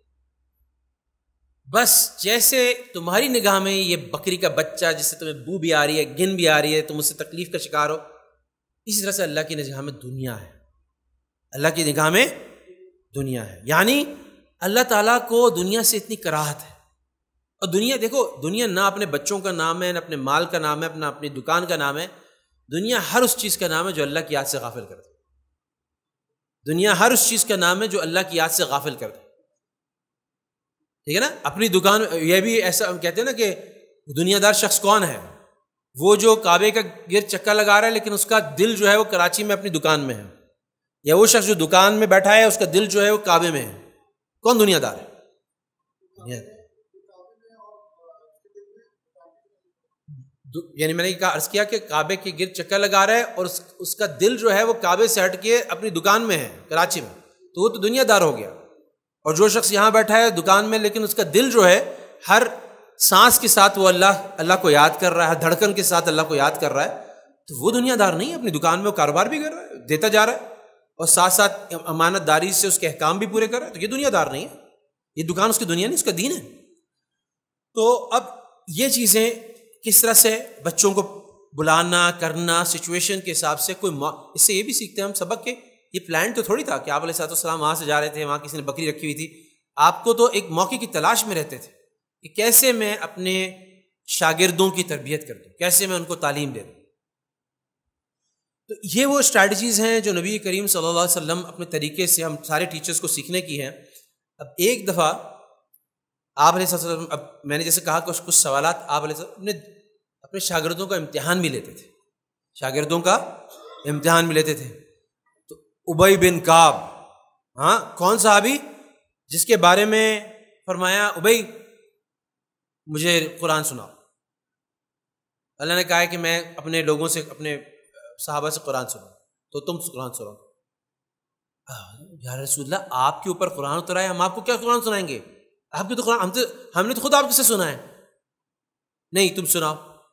بس جیسے تمہاری نگاہ میں یہ بکری کا بچہ جس سے تمہیں بو بھی آ رہی ہے، گن بھی آ رہی ہے، تم اس سے تکلیف کا شکار ہو، اسی طرح سے اللہ کی نگاہ میں دنیا ہے، اللہ کی نگاہ میں دنیا ہے۔ یعنی اللہ تعالیٰ کو دنیا سے اتنی کراہت ہے، اور دنیا دیکھو، دنیا نہ اپنے بچوں کا نام ہے، نہ اپنے مال کا نام ہے، اپنا اپنی دکان کا نام ہے، دنیا ہر اس چیز کا نام ہے جو اللہ کی یاد سے غافل کر دے۔ دنیا ہر اس چیز کا نام ہے جو اللہ کی یاد سے غافل کر دے، ٹھیک ہے نا؟ اپنی دکان، یہ بھی ایسا ہم کہتے ہیں نا کہ دنیا دار شخص کون ہے؟ وہ جو کعبے کا گرد چکر لگا رہا ہے لیکن اس کا دل جو ہے وہ کراچی میں اپنی دکان میں ہے، یا وہ شخص جو دکان میں بیٹھا ہے اس کا دل جو ہے وہ کعبے میں ہے۔ کون دنیا دار ہے؟ دنیا یعنی میں نے کہا عرض کیا کہ کعبے کے گرد چکر لگا رہا ہے اور اس, اس کا دل جو ہے وہ کعبے سے ہٹ کے اپنی دکان میں ہے کراچی میں، تو وہ تو دنیا دار ہو گیا۔ اور جو شخص یہاں بیٹھا ہے دکان میں لیکن اس کا دل جو ہے ہر سانس کے ساتھ وہ اللہ اللہ کو یاد کر رہا ہے، دھڑکن کے ساتھ اللہ کو یاد کر رہا ہے، تو وہ دنیا دار نہیں ہے۔ اپنی دکان میں وہ کاروبار بھی کر رہا ہے، دیتا جا رہا ہے، اور ساتھ ساتھ امانت داری سے اس کے احکام بھی پورے کر رہا ہے، تو یہ دنیا دار نہیں ہے، یہ دکان اس کی دنیا نہیں، اس کا دین ہے۔ تو اب یہ چیزیں کس طرح سے بچوں کو بلانا کرنا سچویشن کے حساب سے، کوئی اس سے یہ بھی سیکھتے ہیں ہم سبق کہ یہ پلان تو تھوڑی تھا کہ آپ علیہ الصلوۃ والسلام وہاں سے جا رہے تھے، وہاں کسی نے بکری رکھی ہوئی تھی، آپ کو تو ایک موقع کی تلاش میں رہتے تھے کہ کیسے میں اپنے شاگردوں کی تربیت کر دوں، کیسے میں ان کو تعلیم دے دوں۔ تو یہ وہ اسٹریٹجیز ہیں جو نبی کریم صلی اللہ علیہ وسلم اپنے طریقے سے ہم سارے ٹیچرز کو سیکھنے کی ہیں۔ اب ایک دفعہ آپ علیہ وسلم، اب میں نے جیسے کہا کہ کچھ سوالات آپ علیہ وسلم اپنے اپنے شاگردوں کا امتحان بھی لیتے تھے، شاگردوں کا امتحان بھی لیتے تھے۔ تو ابی بن کعب، ہاں کون صحابی جس کے بارے میں فرمایا ابی مجھے قرآن سناؤ، اللہ نے کہا ہے کہ میں اپنے لوگوں سے، اپنے صحابہ سے قرآن سناؤں، تو تم قرآن سناؤ۔ یا رسول اللہ آپ کے اوپر قرآن اترا ہے، ہم آپ کو کیا قرآن سنائیں گے؟ آپ کی تو قرآن ہم, ہم نے تو خود آپ سے سنا ہے، نہیں تم سناؤ۔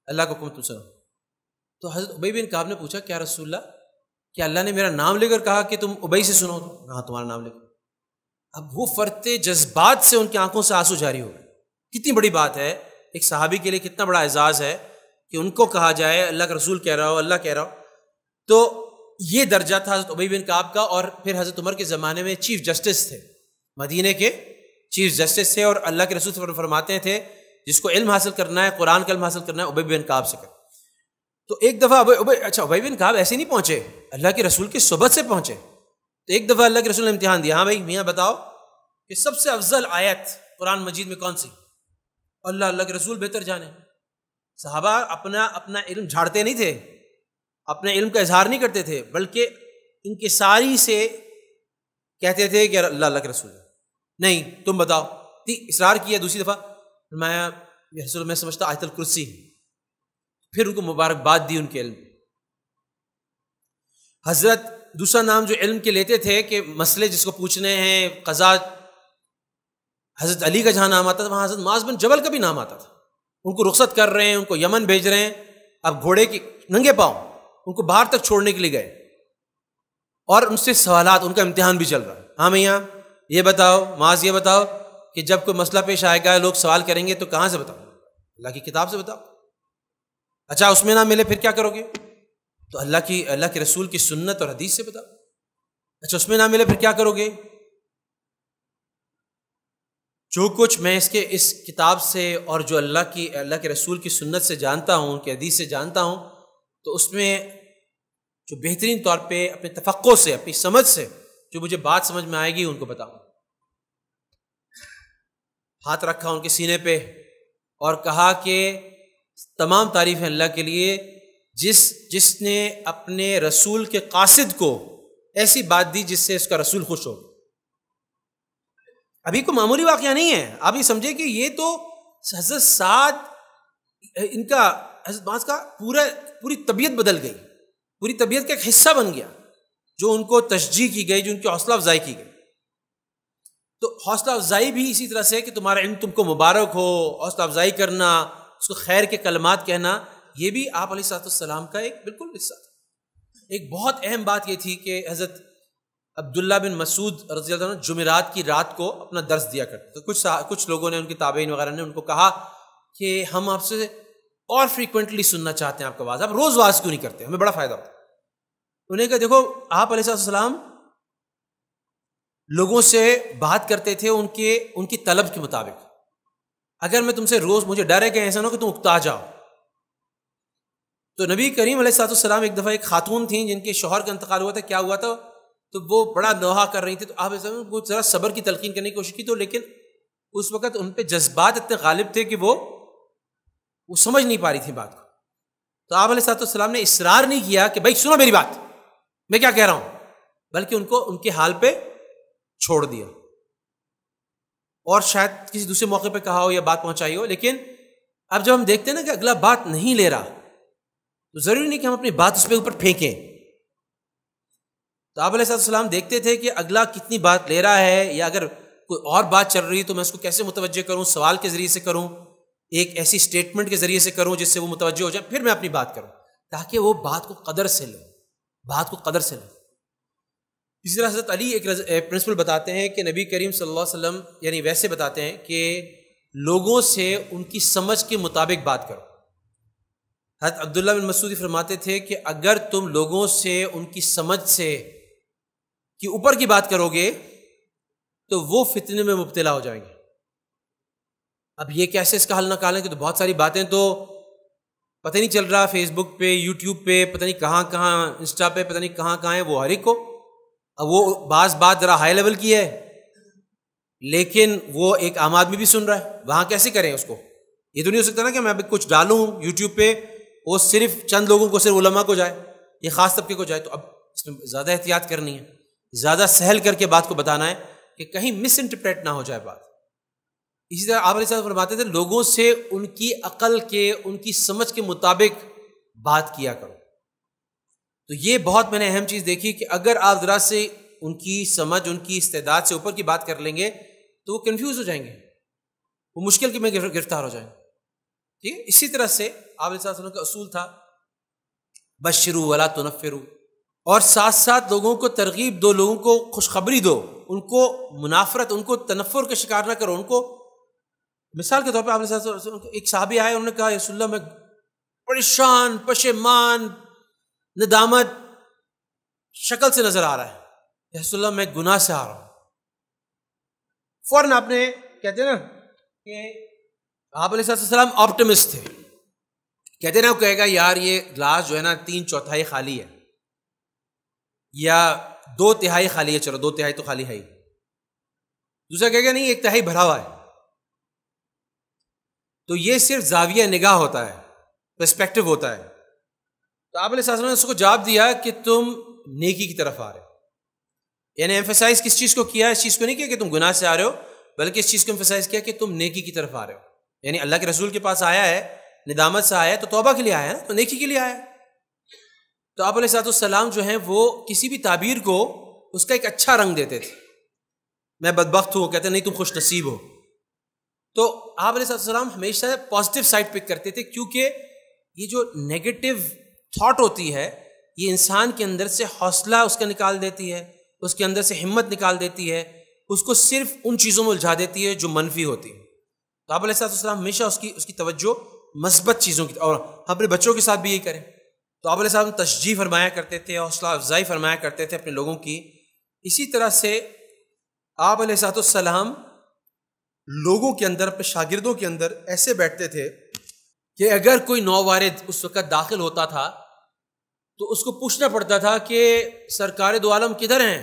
اللہ کا حکم تم سنو. تو حضرت ابی بن کعب نے پوچھا کیا رسول اللہ کیا اللہ نے میرا نام لے کر کہا کہ تم ابی سے سنو؟ ہاں تمہارا نام لے کر. اب وہ فرتے جذبات سے ان کی آنکھوں سے آنسو جاری ہو گئے. کتنی بڑی بات ہے ایک صحابی کے لیے، کتنا بڑا اعزاز ہے کہ ان کو کہا جائے اللہ کا رسول کہہ رہا ہو، اللہ کہہ رہا ہو. تو یہ درجہ تھا حضرت ابی بن کعب کا. اور پھر حضرت عمر کے زمانے میں چیف جسٹس تھے، مدینے کے چیف جسٹس تھے، اور اللہ کے رسول فرماتے تھے جس کو علم حاصل کرنا ہے، قرآن کا علم حاصل کرنا ہے، ابی بن کعب سے کر. تو ایک دفعہ ابی اچھا ابی بن کعب ایسے نہیں پہنچے، اللہ کے رسول کی صحبت سے پہنچے. تو ایک دفعہ اللہ کے رسول نے امتحان دیا، ہاں بھائی میاں بتاؤ کہ سب سے افضل آیت قرآن مجید میں کون سی؟ اللہ اللہ کے رسول بہتر جانے. صحابہ اپنا اپنا علم جھاڑتے نہیں تھے، اپنے علم کا اظہار نہیں کرتے تھے، بلکہ ان کے ساری سے کہتے تھے کہ اللہ اللہ کے رسول ہے. نہیں تم بتاؤ. اصرار کیا. دوسری دفعہ میں رسول میں سمجھتا آیت الکرسی. پھر ان کو مبارکباد دی ان کے علم. حضرت دوسرا نام جو علم کے لیتے تھے کہ مسئلے جس کو پوچھنے ہیں قضا، حضرت علی کا جہاں نام آتا تھا وہاں حضرت معاذ بن جبل کا بھی نام آتا تھا. ان کو رخصت کر رہے ہیں، ان کو یمن بھیج رہے ہیں، اب گھوڑے کی ننگے پاؤں ان کو باہر تک چھوڑنے کے لیے گئے، اور ان سے سوالات، ان کا امتحان بھی چل رہا ہے. ہاں میاں یہ بتاؤ، معاذ یہ بتاؤ کہ جب کوئی مسئلہ پیش آئے گا لوگ سوال کریں گے تو کہاں سے بتاؤ؟ اللہ کی کتاب سے بتاؤ. اچھا اس میں نہ ملے پھر کیا کرو گے؟ تو اللہ کی اللہ کے رسول کی سنت اور حدیث سے بتاؤ. اچھا اس میں نہ ملے پھر کیا کرو گے؟ جو کچھ میں اس کے اس کتاب سے اور جو اللہ کی اللہ کے رسول کی سنت سے جانتا ہوں، ان کی حدیث سے جانتا ہوں، تو اس میں جو بہترین طور پہ اپنے تفقع سے، اپنی سمجھ سے جو مجھے بات سمجھ میں آئے گی ان کو بتاؤں. ہاتھ رکھا ان کے سینے پہ اور کہا کہ تمام تعریفیں اللہ کے لیے جس جس نے اپنے رسول کے قاصد کو ایسی بات دی جس سے اس کا رسول خوش ہو. ابھی کوئی معمولی واقعہ نہیں ہے. آپ یہ سمجھے کہ یہ تو حضرت سعد ان کا حضرت معاذ کا پورا پوری طبیعت بدل گئی، پوری طبیعت کا ایک حصہ بن گیا، جو ان کو تشجیع کی گئی، جو ان کی حوصلہ افزائی کی گئی. تو حوصلہ افزائی بھی اسی طرح سے کہ تمہارا علم تم کو مبارک ہو، حوصلہ افزائی کرنا، اس کو خیر کے کلمات کہنا، یہ بھی آپ علیہ الصلوۃ والسلام کا ایک بالکل حصہ تھا. ایک بہت اہم بات یہ تھی کہ حضرت عبداللہ بن مسعود رضی اللہ عنہ جمعرات کی رات کو اپنا درس دیا کرتے. تو کچھ کچھ لوگوں نے، ان کے تابعین وغیرہ نے ان کو کہا کہ ہم آپ سے اور فریکوینٹلی سننا چاہتے ہیں آپ کا واز، آپ روز واز کیوں نہیں کرتے، ہمیں بڑا فائدہ ہوتا ہے. انہیں کہا دیکھو آپ علیہ السلام لوگوں سے بات کرتے تھے ان کے ان کی طلب کے مطابق. اگر میں تم سے روز، مجھے ڈر ہے کہ ایسا نہ ہو کہ تم اکتا جاؤ. تو نبی کریم علیہ الصلوۃ والسلام ایک دفعہ ایک خاتون تھیں جن کے شوہر کا انتقال ہوا تھا. کیا ہوا تھا؟ تو وہ بڑا نوحہ کر رہی تھی. تو آپ وہ ذرا صبر کی تلقین کرنے کی کوشش کی، تو لیکن اس وقت ان پہ جذبات اتنے غالب تھے کہ وہ وہ سمجھ نہیں پا رہی تھی بات کو. تو آپ علیہ الصلوۃ والسلام نے اصرار نہیں کیا کہ بھائی سنو میری بات، میں کیا کہہ رہا ہوں، بلکہ ان کو ان کے حال پہ چھوڑ دیا. اور شاید کسی دوسرے موقع پہ کہا ہو یا بات پہنچائی ہو. لیکن اب جب ہم دیکھتے ہیں نا کہ اگلا بات نہیں لے رہا، تو ضروری نہیں کہ ہم اپنی بات اس پہ اوپر پھینکیں. تو آپ علیہ السلام دیکھتے تھے کہ اگلا کتنی بات لے رہا ہے، یا اگر کوئی اور بات چل رہی ہے تو میں اس کو کیسے متوجہ کروں، سوال کے ذریعے سے کروں، ایک ایسی سٹیٹمنٹ کے ذریعے سے کروں جس سے وہ متوجہ ہو جائے، پھر میں اپنی بات کروں، تاکہ وہ بات کو قدر سے لیں، بات کو قدر سے لیں. اسی طرح حضرت علی ایک پرنسپل بتاتے ہیں کہ نبی کریم صلی اللہ علیہ وسلم یعنی ویسے بتاتے ہیں کہ لوگوں سے ان کی سمجھ کے مطابق بات کرو. حضرت عبداللہ بن مسعود فرماتے تھے کہ اگر تم لوگوں سے ان کی سمجھ سے کہ اوپر کی بات کرو گے تو وہ فتنے میں مبتلا ہو جائیں گے. اب یہ کیسے اس کا حل نکالیں کہ تو بہت ساری باتیں تو پتہ نہیں چل رہا، فیس بک پہ، یوٹیوب پہ، پتہ نہیں کہاں کہاں، انسٹا پہ پتہ نہیں کہاں کہاں ہے، وہ ہر ایک کو. اب وہ بعض بات ذرا ہائی لیول کی ہے لیکن وہ ایک عام آدمی بھی سن رہا ہے، وہاں کیسے کریں اس کو؟ یہ تو نہیں ہو سکتا نا کہ میں ابھی کچھ ڈالوں یوٹیوب پہ وہ صرف چند لوگوں کو، صرف علماء کو جائے، یہ خاص طبقے کو جائے. تو اب اس میں زیادہ احتیاط کرنی ہے، زیادہ سہل کر کے بات کو بتانا ہے کہ کہیں مس انٹرپریٹ نہ ہو جائے بات. اسی طرح آپ علیہ السلام فرماتے تھے لوگوں سے ان کی عقل کے، ان کی سمجھ کے مطابق بات کیا کرو. تو یہ بہت میں نے اہم چیز دیکھی کہ اگر آپ ذرا سے ان کی سمجھ، ان کی استعداد سے اوپر کی بات کر لیں گے تو وہ کنفیوز ہو جائیں گے، وہ مشکل کے میں گرفتار ہو جائیں گے. ٹھیک ہے. اسی طرح سے آپ علیہ السلام کا اصول تھا بشروا ولا تنفروا، اور ساتھ ساتھ لوگوں کو ترغیب دو، لوگوں کو خوشخبری دو، ان کو منافرت، ان کو تنفر کا شکار نہ کرو. ان کو مثال کے طور پہ آپ علیہ السلام ایک صحابی آئے، انہوں نے کہا یا رسول اللہ میں پریشان، پشیمان، ندامت شکل سے نظر آ رہا ہے، یا رسول اللہ میں گناہ سے آ رہا ہوں. فوراً آپ نے کہتے ہیں نا کہ آپ علیہ السلام آپٹمسٹ تھے، کہتے ہیں نا وہ کہے گا یار یہ گلاس جو ہے نا تین چوتھائی خالی ہے یا دو تہائی خالی ہے، چلو دو تہائی تو خالی ہے ہی. دوسرا کہے گا نہیں ایک تہائی بھرا ہوا ہے. تو یہ صرف زاویہ نگاہ ہوتا ہے، پرسپیکٹو ہوتا ہے. تو آپ علیہ السلام نے اس کو جواب دیا کہ تم نیکی کی طرف آ رہے ہو. یعنی ایمفیسائز کس چیز کو کیا؟ اس چیز کو نہیں کیا کہ تم گناہ سے آ رہے ہو، بلکہ اس چیز کو ایمفیسائز کیا کہ تم نیکی کی طرف آ رہے ہو. یعنی اللہ کے رسول کے پاس آیا ہے، ندامت سے آیا ہے، تو توبہ کے لیے آیا ہے نا، تو نیکی کے لیے آیا ہے. تو آپ علیہ السلام جو ہیں وہ کسی بھی تعبیر کو اس کا ایک اچھا رنگ دیتے تھے. میں بدبخت ہوں، کہتے نہیں تم خوش نصیب ہو. تو آپ علیہ السلام ہمیشہ پازیٹیو سائڈ پک کرتے تھے، کیونکہ یہ جو نیگیٹو تھاٹ ہوتی ہے یہ انسان کے اندر سے حوصلہ اس کا نکال دیتی ہے، اس کے اندر سے ہمت نکال دیتی ہے، اس کو صرف ان چیزوں میں الجھا دیتی ہے جو منفی ہوتی ہیں. تو آپ علیہ السلام ہمیشہ اس کی اس کی توجہ مثبت چیزوں کی، اور اپنے بچوں کے ساتھ بھی یہی کریں. تو آپ علیہ السلام تشجیع فرمایا کرتے تھے، حوصلہ افزائی فرمایا کرتے تھے اپنے لوگوں کی. اسی طرح سے آپ علیہ السلام لوگوں کے اندر، اپنے شاگردوں کے اندر ایسے بیٹھتے تھے کہ اگر کوئی نووارد اس وقت داخل ہوتا تھا تو اس کو پوچھنا پڑتا تھا کہ سرکار دو عالم کدھر ہیں.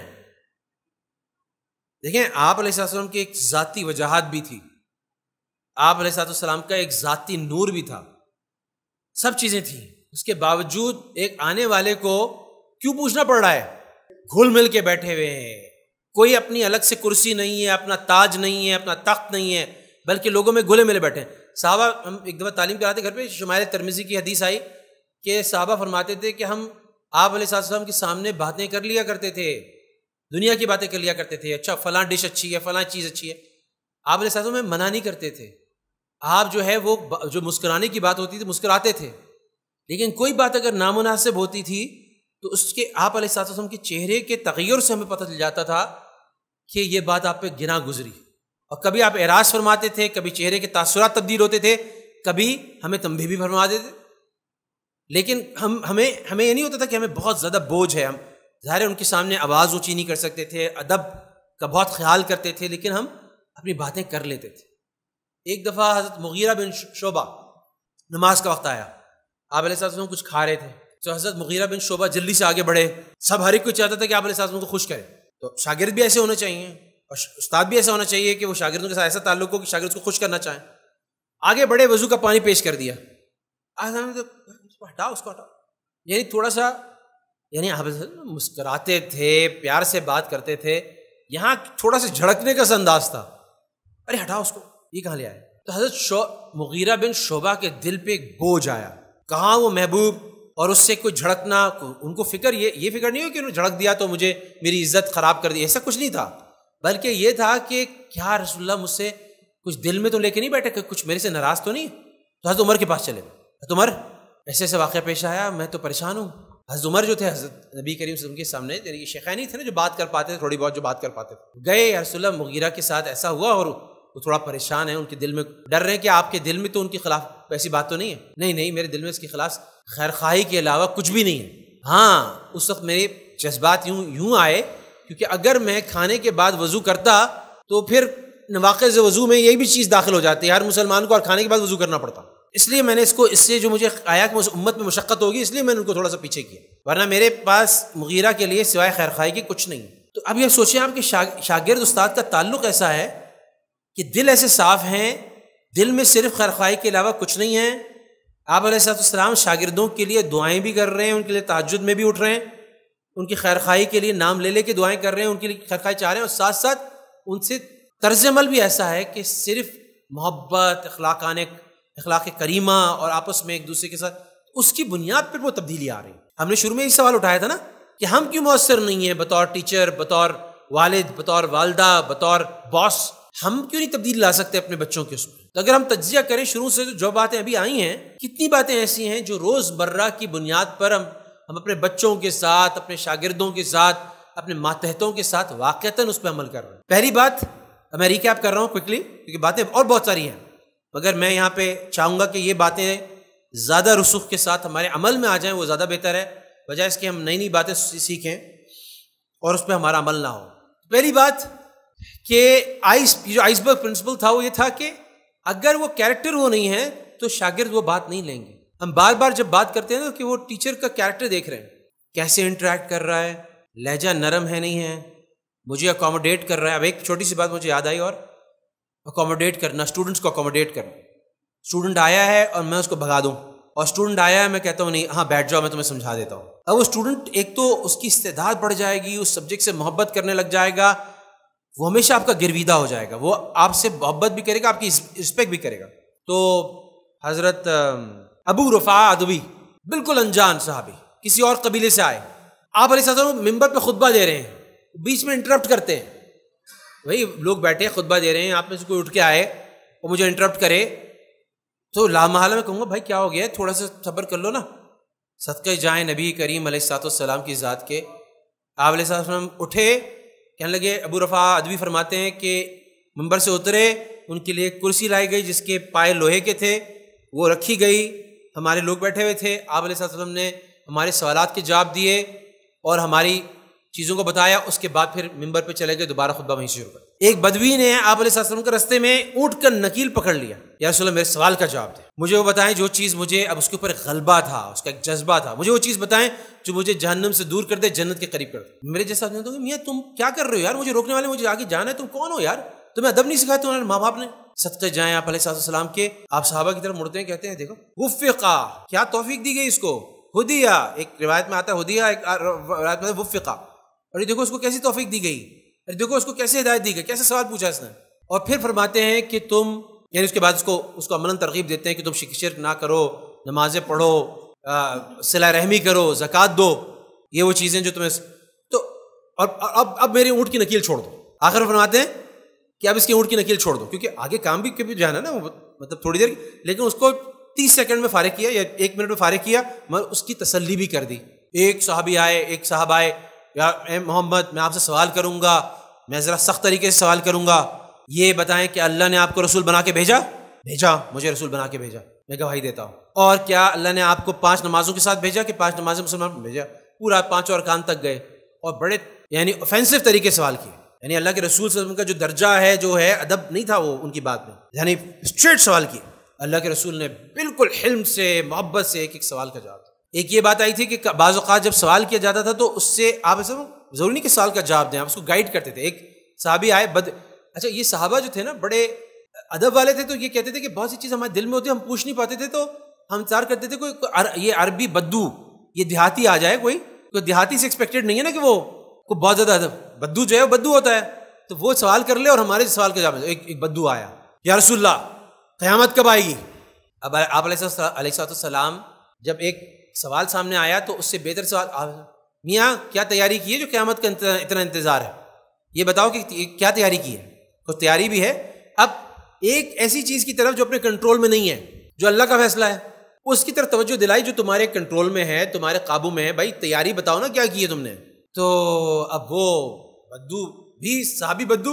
دیکھیں آپ علیہ السلام کی ایک ذاتی وجاہت بھی تھی، آپ علیہ السلام کا ایک ذاتی نور بھی تھا، سب چیزیں تھیں. اس کے باوجود ایک آنے والے کو کیوں پوچھنا پڑ رہا ہے؟ گھل مل کے بیٹھے ہوئے ہیں، کوئی اپنی الگ سے کرسی نہیں ہے، اپنا تاج نہیں ہے، اپنا تخت نہیں ہے، بلکہ لوگوں میں گلے ملے بیٹھے ہیں. صحابہ، ہم ایک دفعہ تعلیم کراتے گھر پہ، شمائل ترمذی کی حدیث آئی کہ صحابہ فرماتے تھے کہ ہم آپ علیہ السلام کے سامنے باتیں کر لیا کرتے تھے، دنیا کی باتیں کر لیا کرتے تھے. اچھا فلاں ڈش اچھی ہے، فلاں چیز اچھی ہے. آپ علیہ السلام میں منع نہیں کرتے تھے. آپ جو ہے وہ جو مسکرانے کی بات ہوتی تھی مسکراتے تھے، لیکن کوئی بات اگر نامناسب ہوتی تھی تو اس کے آپ علیہ السلام کے چہرے کے تغیر سے ہمیں پتہ چل جاتا تھا کہ یہ بات آپ پہ گنا گزری. اور کبھی آپ اعراض فرماتے تھے، کبھی چہرے کے تاثرات تبدیل ہوتے تھے، کبھی ہمیں تنبیہ بھی فرما دیتے تھے. لیکن ہم ہمیں ہمیں یہ نہیں ہوتا تھا کہ ہمیں بہت زیادہ بوجھ ہے. ہم ظاہر ہے ان کے سامنے آواز اونچی نہیں کر سکتے تھے، ادب کا بہت خیال کرتے تھے، لیکن ہم اپنی باتیں کر لیتے تھے. ایک دفعہ حضرت مغیرہ بن شعبہ، نماز کا وقت آیا، آپ علیہ السلام کچھ کھا رہے تھے، تو حضرت مغیرہ بن شعبہ جلدی سے آگے بڑھے. سب ہر ایک کو چاہتا تھا کہ آپ علیہ السلام کو خوش کرے. تو شاگرد بھی ایسے ہونا چاہیے اور استاد بھی ایسا ہونا چاہیے کہ وہ شاگردوں کے ساتھ ایسا تعلق ہو کہ شاگرد کو خوش کرنا چاہیں. آگے بڑے، وضو کا پانی پیش کر دیا. ہٹاؤ اس کو، ہٹاؤ. یعنی تھوڑا سا، یعنی آپ مسکراتے تھے، پیار سے بات کرتے تھے، یہاں تھوڑا سا جھڑکنے کا انداز تھا. ارے ہٹاؤ اس کو، یہ کہاں لے آئے؟ تو حضرت شو مغیرہ بن شعبہ کے دل پہ ایک بوجھ آیا. کہاں وہ محبوب اور اس سے کوئی جھڑکنا، ان کو فکر یہ یہ فکر نہیں ہو کہ انہوں نے جھڑک دیا تو مجھے میری عزت خراب کر دی، ایسا کچھ نہیں تھا. بلکہ یہ تھا کہ کیا رسول اللہ مجھ سے کچھ دل میں تو لے کے نہیں بیٹھے کہ کچھ میرے سے ناراض تو نہیں. تو حضرت عمر کے پاس چلے. حضرت عمر ایسے ایسے واقعہ پیش آیا، میں تو پریشان ہوں. حضرت عمر جو تھے حضرت نبی کریم صلی اللہ علیہ وسلم کے سامنے، یہ شیخین تھے نا جو بات کر پاتے تھے، تھوڑی بہت جو بات کر پاتے تھے، گئے یا رسول اللہ مغیرہ کے ساتھ ایسا ہوا اور وہ تھوڑا پریشان ہے، ان کے دل میں ڈر رہے ہیں کہ آپ کے دل میں تو ان کے خلاف ایسی بات تو نہیں ہے. نہیں نہیں، میرے دل میں اس کے خلاف خیر خواہی کے علاوہ کچھ بھی نہیں ہے. ہاں اس وقت میرے جذبات یوں یوں آئے کیونکہ اگر میں کھانے کے بعد وضو کرتا تو پھر نواقض وضو میں یہی بھی چیز داخل ہو جاتی ہے، ہر مسلمان کو اور کھانے کے بعد وضو کرنا پڑتا. اس لیے میں نے اس کو، اس سے جو مجھے آیا کہ امت میں مشقت ہوگی، اس لیے میں نے ان کو تھوڑا سا پیچھے کیا، ورنہ میرے پاس مغیرہ کے لیے سوائے خیر خواہی کے کچھ نہیں. تو اب یہ سوچیں آپ کے شاگرد استاد کا تعلق ایسا ہے کہ دل ایسے صاف ہیں، دل میں صرف خیر خواہی کے علاوہ کچھ نہیں ہے. آپ علیہ السلام شاگردوں کے لیے دعائیں بھی کر رہے ہیں، ان کے لیے تہجد میں بھی اٹھ رہے ہیں، ان کی خیر خواہی کے لیے نام لے لے کے دعائیں کر رہے ہیں، ان کے لیے خیر خواہی چاہ رہے ہیں، اور ساتھ ساتھ ان سے طرز عمل بھی ایسا ہے کہ صرف محبت، اخلاقان اخلاق کریمہ اور آپس میں ایک دوسرے کے ساتھ، اس کی بنیاد پر وہ تبدیلی آ رہی ہے. ہم نے شروع میں یہ سوال اٹھایا تھا نا کہ ہم کیوں مؤثر نہیں ہیں بطور ٹیچر، بطور والد، بطور والدہ، بطور باس، ہم کیوں نہیں تبدیلی لا سکتے اپنے بچوں کے اس میں؟ تو اگر ہم تجزیہ کریں شروع سے جو باتیں ابھی آئی ہیں، کتنی باتیں ایسی ہیں جو روز مرہ کی بنیاد پر ہم ہم اپنے بچوں کے ساتھ، اپنے شاگردوں کے ساتھ، اپنے ماتحتوں کے ساتھ واقعتاً اس پہ عمل کر رہے ہیں۔ پہلی بات میں ریکیپ کر رہا ہوں کوئکلی، کیونکہ باتیں اور بہت ساری ہیں، مگر میں یہاں پہ چاہوں گا کہ یہ باتیں زیادہ رسوخ کے ساتھ ہمارے عمل میں آ جائیں، وہ زیادہ بہتر ہے، بجائے اس کے ہم نئی نئی باتیں سیکھیں اور اس پہ ہمارا عمل نہ ہو۔ پہلی بات کہ آئس جو آئس برگ پرنسپل تھا وہ یہ تھا کہ اگر وہ کیریکٹر وہ نہیں ہے تو شاگرد وہ بات نہیں لیں گے۔ ہم بار بار جب بات کرتے ہیں نا کہ وہ ٹیچر کا کیریکٹر دیکھ رہے ہیں، کیسے انٹریکٹ کر رہا ہے، لہجہ نرم ہے نہیں ہے، مجھے اکوموڈیٹ کر رہا ہے۔ اب ایک چھوٹی سی بات مجھے یاد آئی، اور اکوموڈیٹ کرنا، اسٹوڈنٹس کو اکوموڈیٹ کرنا۔ اسٹوڈنٹ آیا ہے اور میں اس کو بھگا دوں، اور اسٹوڈنٹ آیا ہے میں کہتا ہوں نہیں ہاں بیٹھ جاؤ میں تمہیں سمجھا دیتا ہوں۔ اب وہ اسٹوڈنٹ ایک تو اس کی استعداد بڑھ جائے گی، اس سبجیکٹ سے محبت کرنے لگ جائے گا، وہ ہمیشہ آپ کا گرویدہ ہو جائے گا، وہ آپ سے محبت بھی کرے گا، آپ کی رسپیکٹ بھی کرے گا۔ تو حضرت ابو رفاع ادوی، بالکل انجان صحابی، کسی اور قبیلے سے آئے، آپ علیہ السلام ممبر پہ خطبہ دے رہے ہیں، بیچ میں انٹرپٹ کرتے ہیں۔ بھائی لوگ بیٹھے خطبہ دے رہے ہیں، آپ میں سے کوئی اٹھ کے آئے اور مجھے انٹرپٹ کرے تو لامحالہ میں کہوں گا بھائی کیا ہو گیا ہے، تھوڑا سا صبر کر لو نا، صدقہ جائیں نبی کریم علیہ الصلوۃ والسلام کی ذات کے۔ آپ علیہ السلام اٹھے، کہنے لگے، ابو رفاع ادوی فرماتے ہیں کہ منبر سے اترے، ان کے لیے ایک کرسی لائی گئی جس کے پائے لوہے کے تھے، وہ رکھی گئی، ہمارے لوگ بیٹھے ہوئے تھے، آپ علیہ السلام نے ہمارے سوالات کے جواب دیے اور ہماری چیزوں کو بتایا، اس کے بعد پھر منبر پہ چلے گئے، دوبارہ خطبہ وہیں شروع کر۔ ایک بدوی نے آپ علیہ السلام کے رستے میں اونٹ کا نکیل پکڑ لیا، یا رسول اللہ میرے سوال کا جواب دیں، مجھے وہ بتائیں جو چیز مجھے، اب اس کے اوپر غلبہ تھا، اس کا ایک جذبہ تھا، مجھے وہ چیز بتائیں جو مجھے جہنم سے دور کر دے، جنت کے قریب کر دے۔ میرے جیسا آدمی تو میاں تم کیا کر رہے ہو یار، مجھے روکنے والے، مجھے آگے جانا ہے، تم کون ہو یار، تمہیں ادب نہیں سکھایا تمہارے ماں باپ نے؟ صدقے جائیں آپ علیہ السلام کے، آپ صحابہ کی طرف مڑتے ہیں، کہتے ہیں دیکھو وفقا، کیا توفیق دی گئی اس کو، ہدیہ، ایک روایت میں آتا ہے ہدیہ، ایک روایت میں وفقا، اور یہ دیکھو اس کو کیسی توفیق دی گئی، اور دیکھو اس کو کیسے ہدایت دی گئی، کیسے سوال پوچھا اس نے۔ اور پھر فرماتے ہیں کہ تم، یعنی اس کے بعد اس کو اس کو عملاً ترغیب دیتے ہیں کہ تم شرک نہ کرو، نمازیں پڑھو، صلہ رحمی کرو، زکوٰۃ دو، یہ وہ چیزیں جو تمہیں، تو اور اب اب میرے اونٹ کی نکیل چھوڑ دو۔ آخر فرماتے ہیں کہ اب اس کی اونٹ کی نکیل چھوڑ دو، کیونکہ آگے کام بھی کبھی جانا نا، مطلب تھوڑی دیر، لیکن اس کو تیس سیکنڈ میں فارغ کیا یا ایک منٹ میں فارغ کیا، مگر اس کی تسلی بھی کر دی۔ ایک صحابی آئے، ایک صاحب آئے، یا اے محمد میں آپ سے سوال کروں گا، میں ذرا سخت طریقے سے سوال کروں گا، یہ بتائیں کہ اللہ نے آپ کو رسول بنا کے بھیجا؟ بھیجا، مجھے رسول بنا کے بھیجا، میں گواہی دیتا ہوں۔ اور کیا اللہ نے آپ کو پانچ نمازوں کے ساتھ بھیجا کہ پانچ نمازیں مسلمان بھیجا؟ پورا پانچوں ارکان تک گئے، اور بڑے یعنی اوفینسو طریقے سے سوال کیے، یعنی اللہ کے رسول صلی اللہ علیہ وسلم کا جو درجہ ہے، جو ہے ادب نہیں تھا وہ ان کی بات میں، یعنی اسٹریٹ سوال کیے۔ اللہ کے رسول نے بالکل حلم سے، محبت سے ایک ایک سوال کا جواب دیا۔ ایک یہ بات آئی تھی کہ بعض اوقات جب سوال کیا جاتا تھا تو اس سے آپ ایسا ضروری نہیں کہ سوال کا جواب دیں، آپ اس کو گائیڈ کرتے تھے۔ ایک صحابی آئے بد اچھا یہ صحابہ جو تھے نا بڑے ادب والے تھے، تو یہ کہتے تھے کہ بہت سی چیز ہمارے دل میں ہوتی ہے، ہم پوچھ نہیں پاتے تھے، تو ہم انتظار کرتے تھے کوئی یہ عربی بدو، یہ دیہاتی آ جائے، کوئی کوئی دیہاتی سے ایکسپیکٹڈ نہیں ہے نا کہ وہ کوئی بہت زیادہ ادب، بدو جو ہے وہ بدو ہوتا ہے، تو وہ سوال کر لے اور ہمارے سوال کا جواب۔ ایک ایک بدو آیا، یا رسول اللہ قیامت کب آئے گی؟ اب آپ علیہ السلام جب ایک سوال سامنے آیا تو اس سے بہتر سوال، میاں کیا تیاری کی ہے جو قیامت کا اتنا انتظار ہے، یہ بتاؤ کہ کیا تیاری کی ہے؟ کچھ تیاری بھی ہے۔ اب ایک ایسی چیز کی طرف جو اپنے کنٹرول میں نہیں ہے، جو اللہ کا فیصلہ ہے، اس کی طرف توجہ دلائی جو تمہارے کنٹرول میں ہے، تمہارے قابو میں ہے۔ بھائی تیاری بتاؤ نا کیا کی ہے تم نے؟ تو اب وہ بدو بھی صحابی بدو،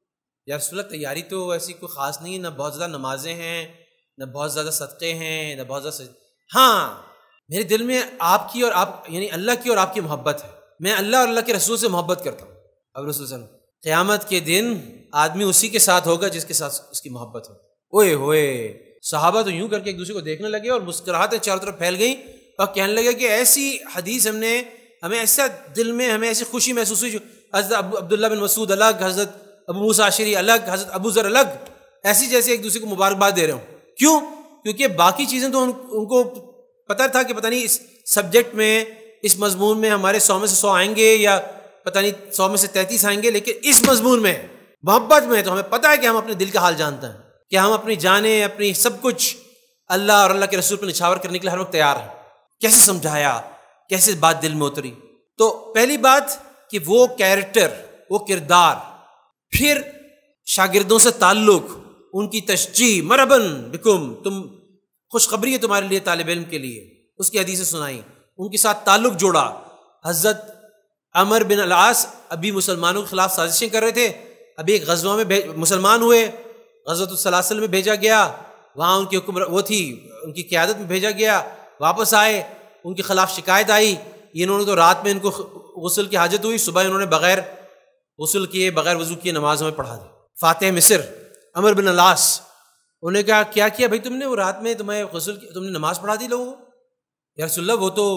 یا رسول اللہ تیاری تو ایسی کوئی خاص نہیں ہے، نہ بہت زیادہ نمازیں ہیں، نہ بہت زیادہ صدقے ہیں، نہ بہت زیادہ، ہاں میرے دل میں آپ کی اور آپ یعنی اللہ کی اور آپ کی محبت ہے، میں اللہ اور اللہ کے رسول سے محبت کرتا ہوں۔ اب رسول صلی اللہ علیہ وسلم قیامت کے دن آدمی اسی کے ساتھ ہوگا جس کے ساتھ اس کی محبت ہو۔ اوئے ہوئے، صحابہ تو یوں کر کے ایک دوسرے کو دیکھنے لگے اور مسکراہٹیں چاروں طرف پھیل گئیں، اور کہنے لگے کہ ایسی حدیث ہم نے، ہمیں ایسا دل میں ہمیں ایسی خوشی محسوس ہوئی، جو حضرت عبداللہ بن مسعود الگ، حضرت ابو موسیٰ اشعری الگ، حضرت ابو ذر الگ، ایسی جیسے ایک دوسرے کو مبارکباد دے رہے ہوں۔ کیوں؟ کیونکہ باقی چیزیں تو ان, ان کو پتہ تھا کہ پتہ نہیں اس سبجیکٹ میں، اس مضمون میں ہمارے سو میں سے سو آئیں گے یا پتہ نہیں سو میں سے تینتیس آئیں گے، لیکن اس مضمون میں، محبت میں، تو ہمیں پتہ ہے کہ ہم اپنے دل کا حال جانتے ہیں، کہ ہم اپنی جانیں، اپنی سب کچھ اللہ اور اللہ کے رسول پر نچھاور کرنے کے لیے ہر وقت تیار ہیں۔ کیسے سمجھایا، کیسے بات دل میں اتری؟ تو پہلی بات کہ وہ کیریکٹر، وہ کردار، پھر شاگردوں سے تعلق، ان کی تشجیع، مرحباً بکم، تم خوشخبری ہے تمہارے لیے طالب علم کے لیے، اس کی حدیثیں سنائیں، ان کے ساتھ تعلق جوڑا۔ حضرت عمر بن العاص ابھی مسلمانوں کے خلاف سازشیں کر رہے تھے، ابھی ایک غزوہ میں مسلمان ہوئے، غزوۃ السلاسل میں بھیجا گیا، وہاں ان کی حکم وہ تھی، ان کی قیادت میں بھیجا گیا، واپس آئے، ان کے خلاف شکایت آئی، انہوں نے تو رات میں ان کو غسل کی حاجت ہوئی، صبح انہوں نے بغیر غسل کیے، بغیر وضو کیے نماز میں پڑھا دی۔ فاتح مصر عمر بن العاص، انہوں نے کہا کیا کیا بھائی تم نے، وہ رات میں تمہیں غسل کی تم نے نماز پڑھا دی لوگوں کو؟ یا رسول اللہ وہ تو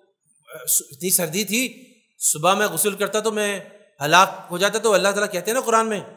اتنی سردی تھی، صبح میں غسل کرتا تو میں ہلاک ہو جاتا، تو اللہ تعالیٰ کہتے ہیں نا قرآن میں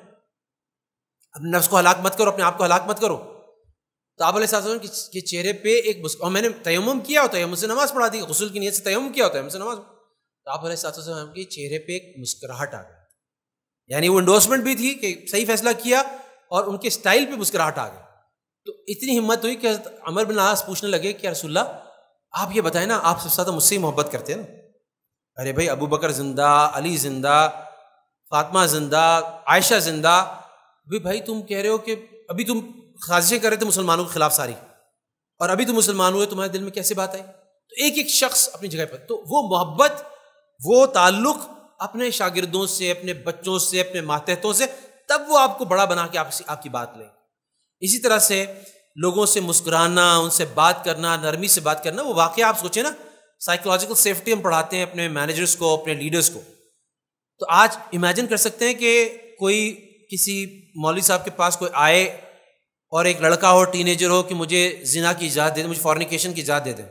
اپنے نفس کو ہلاک مت کرو، اپنے آپ کو ہلاک مت کرو۔ تو آپ علیہ السلام کے چہرے پہ ایک مسک... اور میں نے تیمم کیا ہوتا ہے، تیمم سے نماز پڑھا دی، غسل کی نیت سے تیمم کیا ہوتا ہے، تیمم سے نماز، تو آپ علیہ السلام کے چہرے پہ ایک مسکراہٹ آ گئی، یعنی وہ انڈورسمنٹ بھی تھی کہ صحیح فیصلہ کیا، اور ان کے سٹائل پہ مسکراہٹ آ گئی۔ تو اتنی ہمت ہوئی کہ حضرت عمر بن العاص پوچھنے لگے کہ رسول اللہ آپ یہ بتائیں نا، آپ سب سے زیادہ مجھ سے ہی محبت کرتے ہیں نا؟ ارے بھائی ابو بکر زندہ، علی زندہ، فاطمہ زندہ، عائشہ زندہ، بھی بھائی تم کہہ رہے ہو کہ ابھی تم سازشیں کر رہے تھے مسلمانوں کے خلاف ساری، اور ابھی تم مسلمان ہوئے، تمہارے دل میں کیسے بات آئی؟ تو ایک ایک شخص اپنی جگہ پر، تو وہ محبت، وہ تعلق اپنے شاگردوں سے، اپنے بچوں سے، اپنے ماتحتوں سے، تب وہ آپ کو بڑا بنا کے آپ سے آپ کی بات لیں۔ اسی طرح سے لوگوں سے مسکرانا، ان سے بات کرنا، نرمی سے بات کرنا، وہ واقعہ آپ سوچیں نا، سائیکولوجیکل سیفٹی ہم پڑھاتے ہیں اپنے مینیجرز کو، اپنے لیڈرز کو، تو آج امیجن کر سکتے ہیں کہ کوئی کسی مولوی صاحب کے پاس کوئی آئے اور ایک لڑکا ہو، ٹین ایجر ہو، کہ مجھے زنا کی اجازت دے دیں، مجھے فورنیکیشن کی اجازت دے دیں،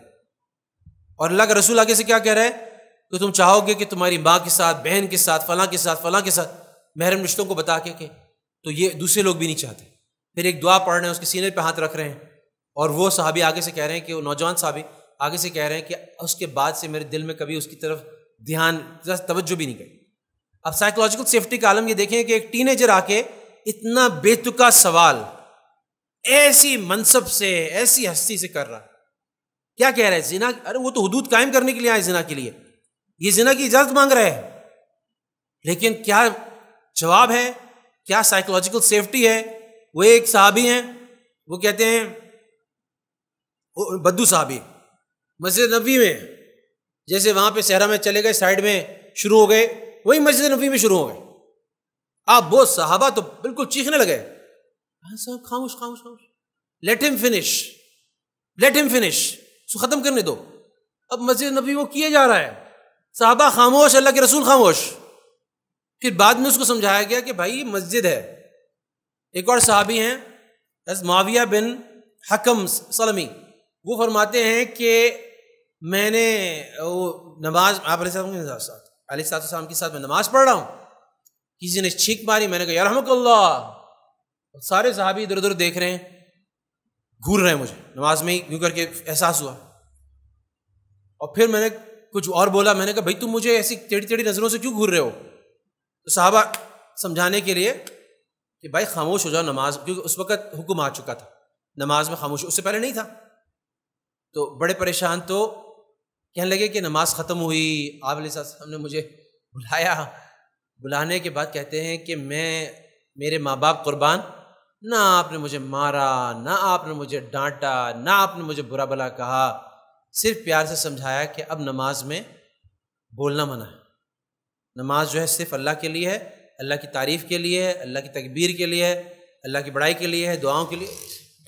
اور اللہ کا رسول آگے سے کیا کہہ رہا ہے کہ تم چاہو گے کہ تمہاری ماں کے ساتھ، بہن کے ساتھ، فلاں کے ساتھ، فلاں کے ساتھ محرم رشتوں کو بتا کے کہ، تو یہ دوسرے لوگ بھی نہیں چاہتے۔ پھر ایک دعا پڑھ رہے ہیں، اس کے سینے پہ ہاتھ رکھ رہے ہیں، اور وہ صحابی آگے سے کہہ رہے ہیں کہ وہ نوجوان صحابی آگے سے کہہ رہے ہیں کہ اس کے بعد سے میرے دل میں کبھی اس کی طرف دھیان، توجہ بھی نہیں گئی۔ اب سائیکولوجیکل سیفٹی کا عالم یہ دیکھیں کہ ایک ٹین ایجر آ کے اتنا بے تکا سوال ایسی منصب سے، ایسی ہستی سے کر رہا، کیا کہہ رہا ہے؟ زنا، ارے وہ تو حدود قائم کرنے کے لیے آئے، زنا کے لیے، یہ زنا کی اجازت مانگ رہا ہے، لیکن کیا جواب ہے، کیا سائیکولوجیکل سیفٹی ہے؟ وہ ایک صحابی ہیں، وہ کہتے ہیں، بدو صحابی، مسجد نبوی میں، جیسے وہاں پہ صحرا میں چلے گئے، سائڈ میں شروع ہو گئے، وہی مسجد نبوی میں شروع ہو گئے۔ آپ وہ صحابہ تو بالکل چیخنے لگے، خاموش خاموش خاموش، let him finish, let him finish, اس کو ختم کرنے دو۔ اب مسجد نبوی وہ کیے جا رہا ہے، صحابہ خاموش، اللہ کے رسول خاموش۔ پھر بعد میں اس کو سمجھایا گیا کہ بھائی مسجد ہے۔ ایک اور صحابی ہیں حضرت معاویہ بن حکم سلمی، وہ فرماتے ہیں کہ میں نے وہ نماز آپ علیہ السلام کے ساتھ علیہ السلام کے ساتھ میں نماز پڑھ رہا ہوں، کسی نے چھینک ماری، میں نے کہا یرحمک اللہ، سارے صحابی ادھر ادھر دیکھ رہے ہیں، گھور رہے ہیں مجھے نماز میں ہی، یوں کر کے احساس ہوا۔ اور پھر میں نے کچھ اور بولا، میں نے کہا بھائی تم مجھے ایسی ٹیڑھی ٹیڑھی نظروں سے کیوں گھور رہے ہو؟ تو صحابہ سمجھانے کے لیے کہ بھائی خاموش ہو جاؤ، نماز، کیونکہ اس وقت حکم آ چکا تھا نماز میں خاموش، اس سے پہلے نہیں تھا۔ تو بڑے پریشان، تو کہنے لگے کہ نماز ختم ہوئی، آپ علیہ السلام نے مجھے بلایا، بلانے کے بعد کہتے ہیں کہ میں، میرے ماں باپ قربان، نہ آپ نے مجھے مارا، نہ آپ نے مجھے ڈانٹا، نہ آپ نے مجھے برا بلا کہا، صرف پیار سے سمجھایا کہ اب نماز میں بولنا منع ہے، نماز جو ہے صرف اللہ کے لیے ہے، اللہ کی تعریف کے لیے ہے، اللہ کی تکبیر کے لیے ہے، اللہ کی بڑائی کے لیے ہے، دعاؤں کے لیے۔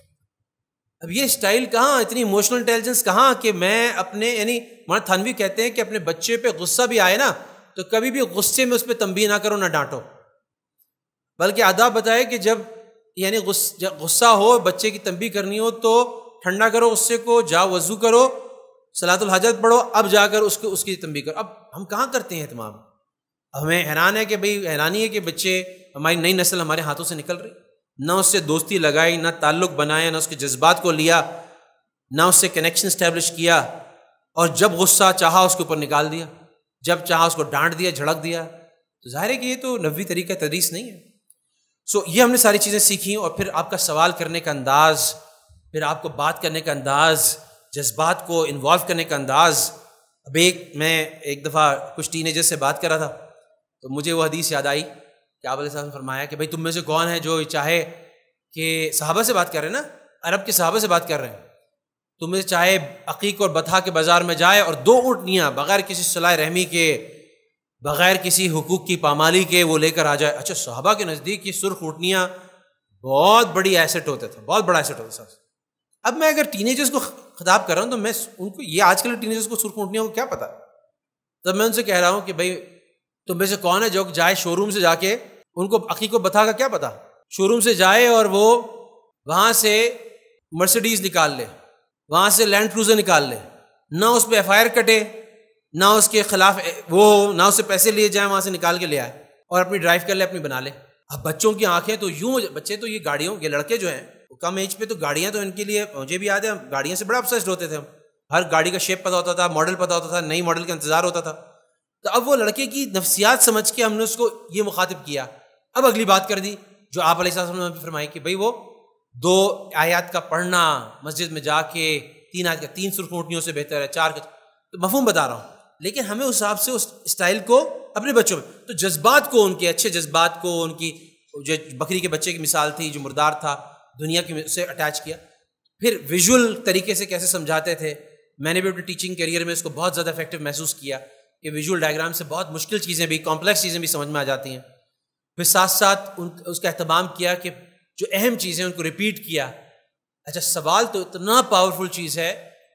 اب یہ سٹائل کہاں، اتنی ایموشنل انٹیلیجنس کہاں کہ میں اپنے، یعنی مولانا تھانوی کہتے ہیں کہ اپنے بچے پہ غصہ بھی آئے نا تو کبھی بھی غصے میں اس پہ تنبیہ نہ کرو، نہ ڈانٹو، بلکہ آداب بتائے کہ جب یعنی غصہ ہو، بچے کی تنبیہ کرنی ہو تو ٹھنڈا کرو غصے کو، جاؤ وضو کرو، صلاۃ الحاجت پڑھو، اب جا کر اس کو اس کی تنبیہ کرو۔ اب ہم کہاں کرتے ہیں اہتمام؟ ہمیں حیران ہے کہ بھئی حیرانی ہے کہ بچے، ہماری نئی نسل ہمارے ہاتھوں سے نکل رہی، نہ اس سے دوستی لگائی، نہ تعلق بنایا، نہ اس کے جذبات کو لیا، نہ اس سے کنیکشن اسٹیبلش کیا، اور جب غصہ چاہا اس کے اوپر نکال دیا، جب چاہا اس کو ڈانٹ دیا، جھڑک دیا۔ تو ظاہر ہے کہ یہ تو نبوی طریقہ تدریس نہیں ہے۔ سو یہ ہم نے ساری چیزیں سیکھیں، اور پھر آپ کا سوال کرنے کا انداز، پھر آپ کو بات کرنے کا انداز، جذبات کو انوالو کرنے کا انداز۔ اب ایک میں ایک دفعہ کچھ ٹین ایجر سے بات کر رہا تھا تو مجھے وہ حدیث یاد آئی کہ آپ علیہ السلام نے فرمایا کہ بھائی تم میں سے کون ہے جو چاہے کہ صحابہ سے بات کر رہے ہیں نا، عرب کے صحابہ سے بات کر رہے ہیں، تمہیں چاہے عقیق اور بطحا کے بازار میں جائے اور دو اونٹنیاں بغیر کسی صلاح رحمی کے، بغیر کسی حقوق کی پامالی کے وہ لے کر آ جائے. اچھا صحابہ کے نزدیک یہ سرخ اونٹنیاں بہت بڑی ایسٹ ہوتا تھا، بہت بڑا ایسٹ ہوتا تھا. اب میں اگر ٹینیجرز کو خطاب کر رہا ہوں تو میں ان کو، یہ آج کل ٹینیجرز کو سرخ اونٹنیوں کو کیا پتا، تب میں ان سے کہہ رہا ہوں کہ بھائی تم میں سے کون ہے جو جائے شو روم سے جا کے، ان کو عقیق و بطحا کا کیا پتا، شو روم سے جائے اور وہ وہاں سے مرسیڈیز نکال لے، وہاں سے لینڈ کروزر نکال لے، نہ اس پہ ایف آئی آر کٹے، نہ اس کے خلاف وہ، نہ اس سے پیسے لیے جائیں وہاں سے نکال کے لے آئے اور اپنی ڈرائیو کر لے، اپنی بنا لے. اب بچوں کی آنکھیں تو یوں، بچے تو یہ گاڑیوں، یہ لڑکے جو ہیں کم ایج پہ تو گاڑیاں تو ان کے لیے، مجھے بھی یاد ہے گاڑیاں سے بڑا obsessed ہوتے تھے ہم، ہر گاڑی کا شیپ پتہ ہوتا تھا، ماڈل پتہ ہوتا تھا، نئی ماڈل کا انتظار ہوتا تھا. تو اب وہ لڑکے کی نفسیات سمجھ کے ہم نے اس کو یہ مخاطب کیا. اب اگلی بات کر دی جو آپ علیہ السلام نے فرمائی کہ بھئی وہ دو آیات کا پڑھنا مسجد میں جا کے، تین آیت کا، تین سرخ اونٹنیوں سے بہتر ہے چار کا. تو مفہوم بتا رہا ہوں، لیکن ہمیں اس حساب سے اس اسٹائل کو اپنے بچوں میں، تو جذبات کو، ان کے اچھے جذبات کو، ان کی جو بکری کے بچے کی مثال تھی جو مردار تھا دنیا کی، سے اٹیچ کیا. پھر ویژول طریقے سے کیسے سمجھاتے تھے، میں نے بھی اپنے ٹیچنگ کیریئر میں اس کو بہت زیادہ افیکٹو محسوس کیا کہ ویژول ڈائیگرام سے بہت مشکل چیزیں بھی، کمپلیکس چیزیں بھی سمجھ میں آ جاتی ہیں. پھر ساتھ ساتھ ان اس کا اہتمام کیا کہ جو اہم چیزیں ان کو ریپیٹ کیا. اچھا سوال تو اتنا پاورفل چیز ہے،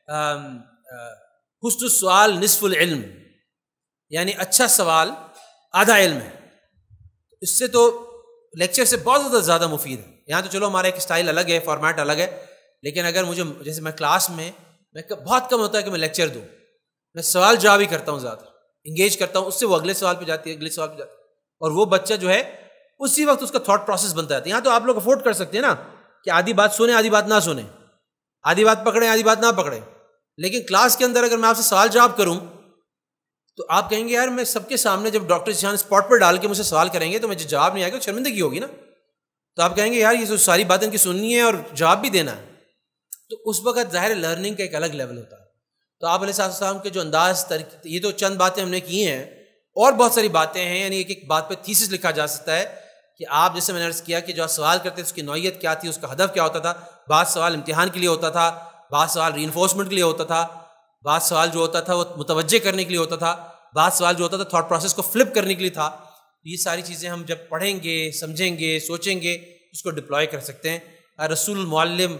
حسن السؤال نصف العلم، یعنی اچھا سوال آدھا علم ہے. اس سے تو لیکچر سے بہت زیادہ زیادہ مفید ہے. یہاں تو چلو ہمارا ایک اسٹائل الگ ہے، فارمیٹ الگ ہے، لیکن اگر مجھے، جیسے میں کلاس میں، میں بہت کم ہوتا ہے کہ میں لیکچر دوں، میں سوال جواب ہی کرتا ہوں، زیادہ انگیج کرتا ہوں، اس سے وہ اگلے سوال پہ جاتی ہے، اگلے سوال پہ جاتی ہے، اور وہ بچہ جو ہے اسی وقت اس کا تھاٹ پروسیس بنتا ہے. یہاں تو آپ لوگ افورڈ کر سکتے ہیں نا کہ آدھی بات سنیں آدھی بات نہ سنیں، آدھی بات پکڑیں آدھی بات نہ پکڑیں. لیکن کلاس کے اندر اگر میں آپ سے سوال جواب کروں تو آپ کہیں گے یار میں سب کے سامنے جب ڈاکٹر جان اسپاٹ پر ڈال کے مجھ سے سوال کریں گے تو مجھے جواب نہیں آئے گا، شرمندگی ہوگی نا. تو آپ کہیں گے یار یہ تو ساری باتیں ان کی سننی ہے اور جواب بھی دینا ہے. تو اس وقت ظاہر لرننگ کا ایک الگ لیول ہوتا ہے. تو آپ علیہ السلام کے جو انداز، یہ تو چند باتیں ہم نے کی ہیں، اور بہت ساری باتیں ہیں. یعنی ایک ایک بات پہ تھیسس لکھا جا سکتا ہے کہ آپ، جیسے میں نے عرض کیا کہ جو آپ سوال کرتے تھے اس کی نوعیت کیا تھی، اس کا ہدف کیا ہوتا تھا. بعض سوال امتحان کے لیے ہوتا تھا، بعض سوال ری انفورسمنٹ کے لیے ہوتا تھا، بعض سوال جو ہوتا تھا وہ متوجہ کرنے کے لیے ہوتا تھا، بعض سوال جو ہوتا تھا تھاٹ پروسیس کو فلپ کرنے کے لیے تھا. یہ ساری چیزیں ہم جب پڑھیں گے، سمجھیں گے، سوچیں گے، اس کو ڈپلوائے کر سکتے ہیں. رسول المعلم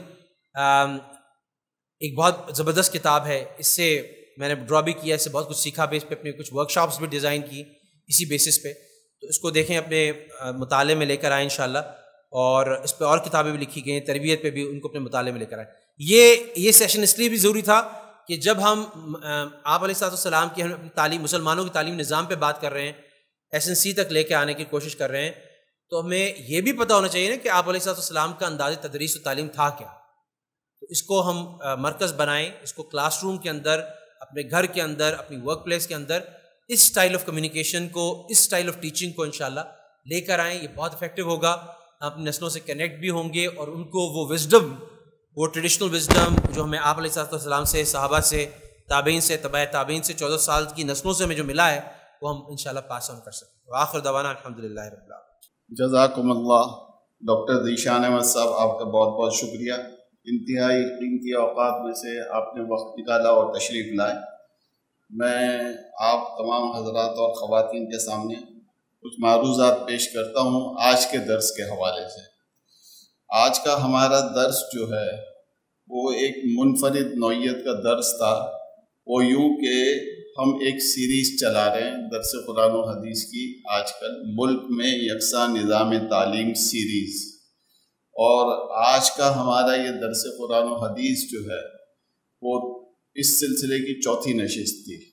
ایک بہت زبردست کتاب ہے، اس سے میں نے ڈرا بھی کیا، اس سے بہت کچھ سیکھا بھی، اس پہ اپنے کچھ ورک شاپس بھی ڈیزائن کی اسی بیسس پہ. تو اس کو دیکھیں، اپنے مطالعے میں لے کر آئیں انشاءاللہ. اور اس پہ اور کتابیں بھی لکھی گئی ہیں تربیت پہ بھی، ان کو اپنے مطالعے میں لے کر آئیں. یہ یہ سیشن اس لیے بھی ضروری تھا کہ جب ہم آپ علیہ الصلوۃ والسلام کی ہم تعلیم، مسلمانوں کی تعلیم نظام پہ بات کر رہے ہیں، ایس این سی تک لے کے آنے کی کوشش کر رہے ہیں، تو ہمیں یہ بھی پتہ ہونا چاہیے نا کہ آپ علیہ الصلوۃ والسلام کا انداز تدریس و تعلیم تھا کیا. تو اس کو ہم مرکز بنائیں، اس کو کلاس روم کے اندر، اپنے گھر کے اندر، اپنی ورک پلیس کے اندر اس سٹائل آف کمیونیکیشن کو، اس سٹائل آف ٹیچنگ کو انشاءاللہ لے کر آئیں. یہ بہت افیکٹو ہوگا، ہم اپنی نسلوں سے کنیکٹ بھی ہوں گے، اور ان کو وہ وزڈم، وہ ٹریڈیشنل وزڈم جو ہمیں آپ علیہ السلام سے، صحابہ سے، تابعین سے، تبع تابعین سے، چودہ سال کی نسلوں سے ہمیں جو ملا ہے وہ ہم انشاءاللہ پاس آن کر سکتے ہیں. وآخر دعوانا الحمدللہ رب العالمین. جزاکم اللہ. ڈاکٹر ذیشان احمد صاحب، آپ کا بہت بہت شکریہ. انتہائی قیمتی اوقات میں سے آپ نے وقت نکالا اور تشریف لائے. میں آپ تمام حضرات اور خواتین کے سامنے کچھ معروضات پیش کرتا ہوں آج کے درس کے حوالے سے. آج کا ہمارا درس جو ہے وہ ایک منفرد نوعیت کا درس تھا. وہ یوں کہ ہم ایک سیریز چلا رہے ہیں درس قرآن و حدیث کی، آج کل ملک میں یکساں نظام تعلیم سیریز. اور آج کا ہمارا یہ درس قرآن و حدیث جو ہے وہ اس سلسلے کی چوتھی نشست تھی.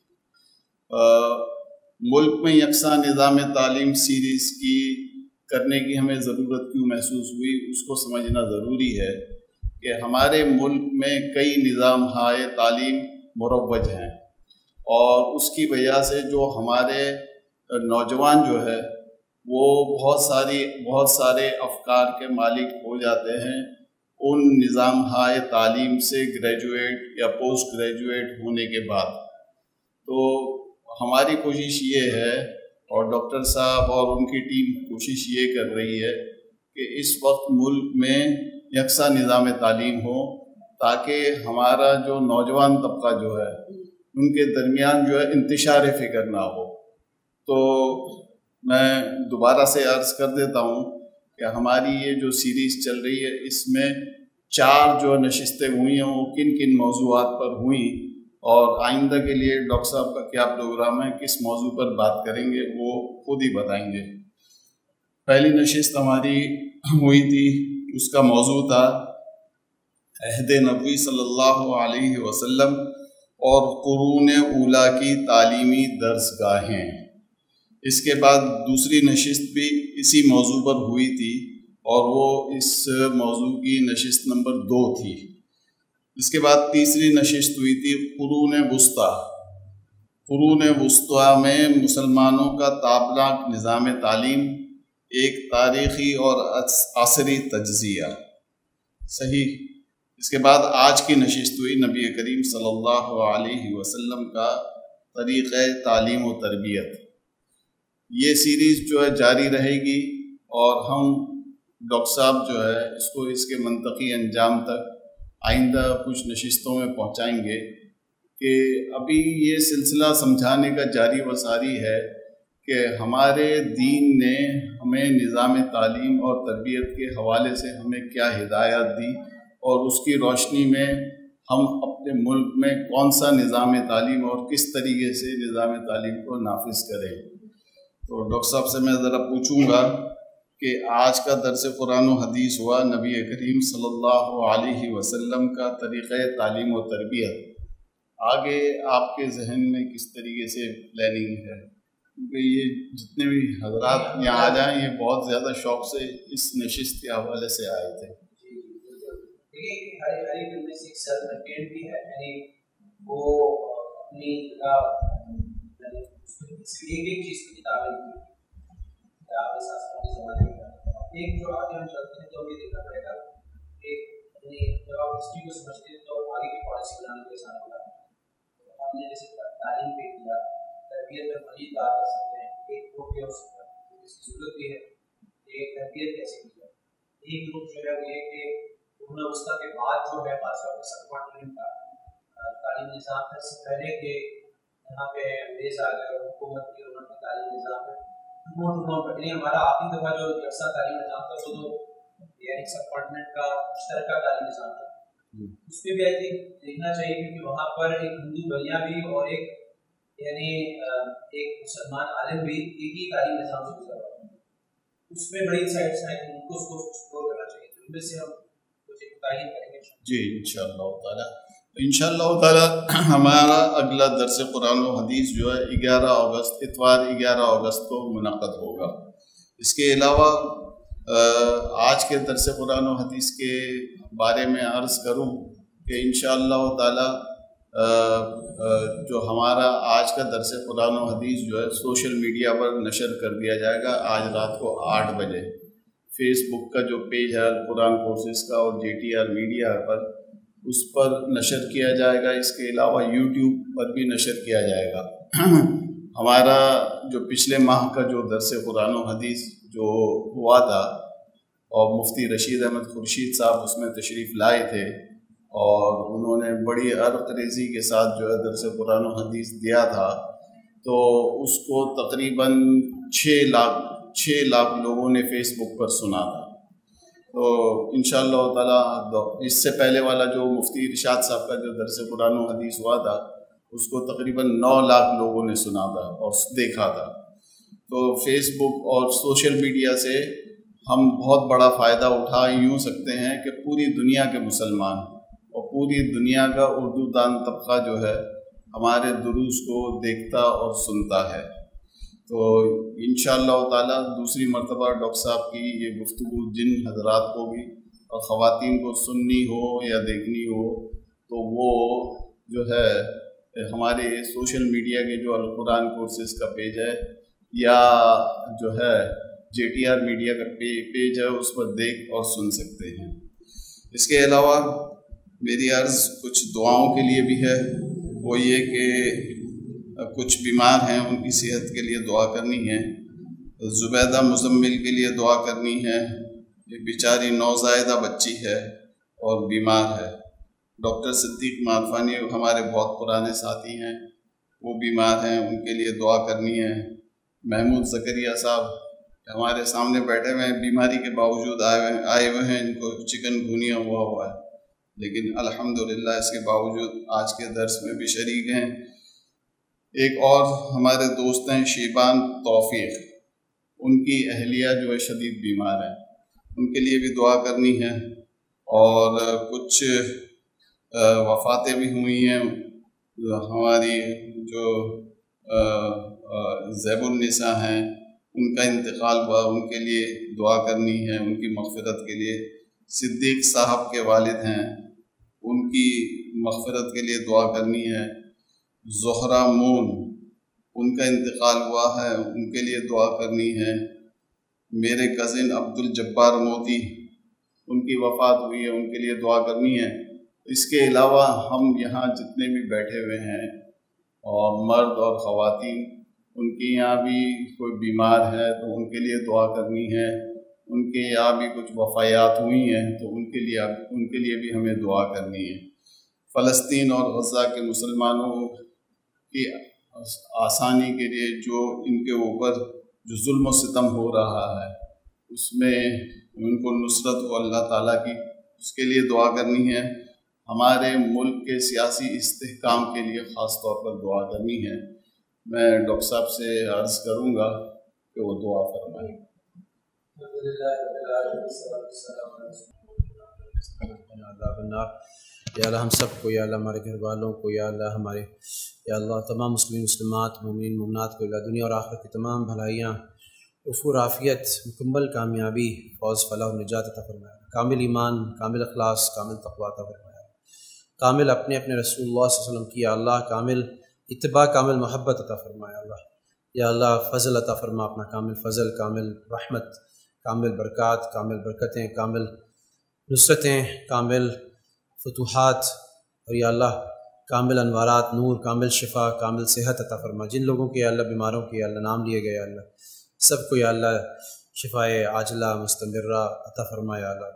ملک میں یکساں نظام تعلیم سیریز کی کرنے کی ہمیں ضرورت کیوں محسوس ہوئی، اس کو سمجھنا ضروری ہے کہ ہمارے ملک میں کئی نظام ہائے تعلیم مروج ہیں، اور اس کی وجہ سے جو ہمارے نوجوان جو ہے وہ بہت ساری بہت سارے افکار کے مالک ہو جاتے ہیں ان نظام ہائے تعلیم سے گریجویٹ یا پوسٹ گریجویٹ ہونے کے بعد. تو ہماری کوشش یہ ہے، اور ڈاکٹر صاحب اور ان کی ٹیم کوشش یہ کر رہی ہے کہ اس وقت ملک میں یکساں نظام تعلیم ہو تاکہ ہمارا جو نوجوان طبقہ جو ہے ان کے درمیان جو ہے انتشار فکر نہ ہو۔ تو میں دوبارہ سے عرض کر دیتا ہوں کہ ہماری یہ جو سیریز چل رہی ہے اس میں چار جو نشستیں ہوئی ہیں وہ کن کن موضوعات پر ہوئیں، اور آئندہ کے لیے ڈاکٹر صاحب کا کیا پروگرام ہے، کس موضوع پر بات کریں گے، وہ خود ہی بتائیں گے۔ پہلی نشست ہماری ہوئی تھی، اس کا موضوع تھا عہد نبوی صلی اللہ علیہ وسلم اور قرون اولیٰ کی تعلیمی درسگاہیں۔ اس کے بعد دوسری نشست بھی اسی موضوع پر ہوئی تھی اور وہ اس موضوع کی نشست نمبر دو تھی۔ اس کے بعد تیسری نشست ہوئی تھی قرون وسطیٰ۔ قرون وسطیٰ میں مسلمانوں کا تابناک نظام تعلیم، ایک تاریخی اور عصری تجزیہ۔ صحیح۔ اس کے بعد آج کی نشست ہوئی نبی کریم صلی اللہ علیہ وسلم کا طریقہ تعلیم و تربیت۔ یہ سیریز جو ہے جاری رہے گی اور ہم ڈاکٹر صاحب جو ہے اس کو اس کے منطقی انجام تک آئندہ کچھ نشستوں میں پہنچائیں گے، کہ ابھی یہ سلسلہ سمجھانے کا جاری و ساری ہے کہ ہمارے دین نے ہمیں نظام تعلیم اور تربیت کے حوالے سے ہمیں کیا ہدایات دی، اور اس کی روشنی میں ہم اپنے ملک میں کون سا نظام تعلیم اور کس طریقے سے نظام تعلیم کو نافذ کریں۔ تو ڈاکٹر صاحب سے میں ذرا پوچھوں گا کہ آج کا درس قرآن و حدیث ہوا نبی کریم صلی اللہ علیہ وسلم کا طریقہ تعلیم و تربیت، آگے آپ کے ذہن میں کس طریقے سے پلاننگ ہے؟ کیونکہ یہ جتنے بھی حضرات یہاں آ جائیں یہ بہت زیادہ شوق سے اس نشست کے حوالے سے آئے تھے۔ ایک جو آگے ہم چلتے ہیں تو ہمیں دیکھنا پڑے گا ایک جب آپ ہسٹری کو سمجھتے ہیں تو آگے کی پالیسی بنانے کے ساتھ ہوگا۔ ہم نے جیسے تعلیم پہ کیا، تربیت میں مزید بات کر سکتے ہیں، ایک گروپ ہے اس کی ضرورت بھی ہے، ایک تربیت کیسے کی جائے۔ ایک گروپ جو ہے وہ یہ کہ قرون وسطیٰ کے بعد جو ہے خاص طور پہ سب کانٹیننٹ کا تعلیم نظام تھا، اس سے پہلے کہ یہاں پہ انگریز آ گئے اور حکومت کی انہوں نے تعلیم نظام ہے ہمارا آخری دفعہ جو یکساں تعلیم نظام تھا وہ تو یعنی سب کانٹیننٹ کا مشترکہ تعلیم نظام تھا، اس پہ بھی آئی تھنک دیکھنا چاہیے کیونکہ وہاں پر ایک ہندو بھیا بھی اور ایک یعنی ایک مسلمان عالم بھی ایک ہی تعلیم نظام سے گزر رہا ہے، اس میں بڑی سائٹس ہیں ان کو اس کو ایکسپلور کرنا چاہیے، تو ان میں سے ہم کچھ ایک تعین کریں گے جی انشاءاللہ تعالیٰ۔ انشاءاللہ تعالیٰ ہمارا اگلا درس قرآن و حدیث جو ہے گیارہ اگست اتوار گیارہ اگست کو منعقد ہوگا۔ اس کے علاوہ آج کے درس قرآن و حدیث کے بارے میں عرض کروں کہ انشاءاللہ تعالیٰ جو ہمارا آج کا درس قرآن و حدیث جو ہے سوشل میڈیا پر نشر کر دیا جائے گا آج رات کو آٹھ بجے۔ فیس بک کا جو پیج ہے قرآن کورسز کا اور جے ٹی آر میڈیا پر اس پر نشر کیا جائے گا، اس کے علاوہ یوٹیوب پر بھی نشر کیا جائے گا۔ ہمارا جو پچھلے ماہ کا جو درس قرآن و حدیث جو ہوا تھا اور مفتی رشید احمد خورشید صاحب اس میں تشریف لائے تھے اور انہوں نے بڑی عرق ریزی کے ساتھ جو ہے درس قرآن و حدیث دیا تھا، تو اس کو تقریباً چھ لاکھ چھ لاکھ لوگوں نے فیس بک پر سنا تھا۔ تو انشاءاللہ تعالیٰ اس سے پہلے والا جو مفتی ارشاد صاحب کا جو درس قرآن و حدیث ہوا تھا اس کو تقریباً نو لاکھ لوگوں نے سنا تھا اور دیکھا تھا۔ تو فیس بک اور سوشل میڈیا سے ہم بہت بڑا فائدہ اٹھا یوں سکتے ہیں کہ پوری دنیا کے مسلمان اور پوری دنیا کا اردو دان طبقہ جو ہے ہمارے دروس کو دیکھتا اور سنتا ہے۔ تو انشاءاللہ تعالیٰ دوسری مرتبہ ڈاکٹر صاحب کی یہ گفتگو جن حضرات کو بھی اور خواتین کو سننی ہو یا دیکھنی ہو تو وہ جو ہے ہمارے سوشل میڈیا کے جو القرآن کورسز کا پیج ہے یا جو ہے جے ٹی آر میڈیا کا پیج ہے اس پر دیکھ اور سن سکتے ہیں۔ اس کے علاوہ میری عرض کچھ دعاؤں کے لیے بھی ہے، وہ یہ کہ کچھ بیمار ہیں ان کی صحت کے لیے دعا کرنی ہے، زبیدہ مزمل کے لیے دعا کرنی ہے، یہ بیچاری نوزائیدہ بچی ہے اور بیمار ہے۔ ڈاکٹر صدیق معرفانی ہمارے بہت پرانے ساتھی ہیں، وہ بیمار ہیں، ان کے لیے دعا کرنی ہے۔ محمود زکریا صاحب ہمارے سامنے بیٹھے ہوئے ہیں، بیماری کے باوجود آئے ہوئے آئے ہوئے ہیں، ان کو چکن گونیا ہوا ہوا ہے، لیکن الحمدللہ اس کے باوجود آج کے درس میں بھی شریک ہیں۔ ایک اور ہمارے دوست ہیں شیبان توفیق، ان کی اہلیہ جو ہے شدید بیمار ہے، ان کے لیے بھی دعا کرنی ہے۔ اور کچھ وفاتیں بھی ہوئی ہیں، ہماری جو زیب النساء ہیں ان کا انتقال ہوا، ان کے لیے دعا کرنی ہے، ان کی مغفرت کے لیے۔ صدیق صاحب کے والد ہیں، ان کی مغفرت کے لیے دعا کرنی ہے۔ زہرہ مون، ان کا انتقال ہوا ہے، ان کے لیے دعا کرنی ہے۔ میرے کزن عبد الجبار موتی، ان کی وفات ہوئی ہے، ان کے لیے دعا کرنی ہے۔ اس کے علاوہ ہم یہاں جتنے بھی بیٹھے ہوئے ہیں اور مرد اور خواتین، ان کے یہاں بھی کوئی بیمار ہے تو ان کے لیے دعا کرنی ہے۔ ان کے یہاں بھی کچھ وفیات ہوئی ہیں تو ان کے لیے ان کے لیے بھی ہمیں دعا کرنی ہے۔ فلسطین اور غزہ کے مسلمانوں کی آسانی کے لیے جو ان کے اوپر جو ظلم و ستم ہو رہا ہے، اس میں ان کو نصرت ہو اللہ تعالیٰ کی، اس کے لیے دعا کرنی ہے۔ ہمارے ملک کے سیاسی استحکام کے لیے خاص طور پر دعا کرنی ہے۔ میں ڈاکٹر صاحب سے عرض کروں گا کہ وہ دعا فرمائیں۔ یا اللہ ہم سب کو، یا اللہ ہمارے گھر والوں کو، یا اللہ ہمارے یا اللہ تمام مسلم مسلمات مومنین مومنات کو، یا دنیا اور آخرت کی تمام بھلائیاں، عفو، عافیت، مکمل کامیابی، فوز، فلاح و نجات عطا فرمایا۔ کامل ایمان، کامل اخلاص، کامل تقویٰ عطا فرمایا۔ کامل اپنے اپنے رسول اللہ صلی اللہ علیہ وسلم کی یا اللہ کامل اتباع، کامل محبت عطا فرمایا اللہ۔ یا اللہ فضل عطا فرما، اپنا کامل فضل، کامل رحمت، کامل برکات، کامل برکتیں، کامل نصرتیں، کامل فتوحات، اور یا اللہ کامل انوارات، نور، کامل شفا، کامل صحت عطا فرما۔ جن لوگوں کے یا اللہ بیماروں کے یا اللہ نام لیے گئے یا اللہ سب کو یا اللہ شفائے عاجلہ مستمرہ عطا فرما یا اللہ،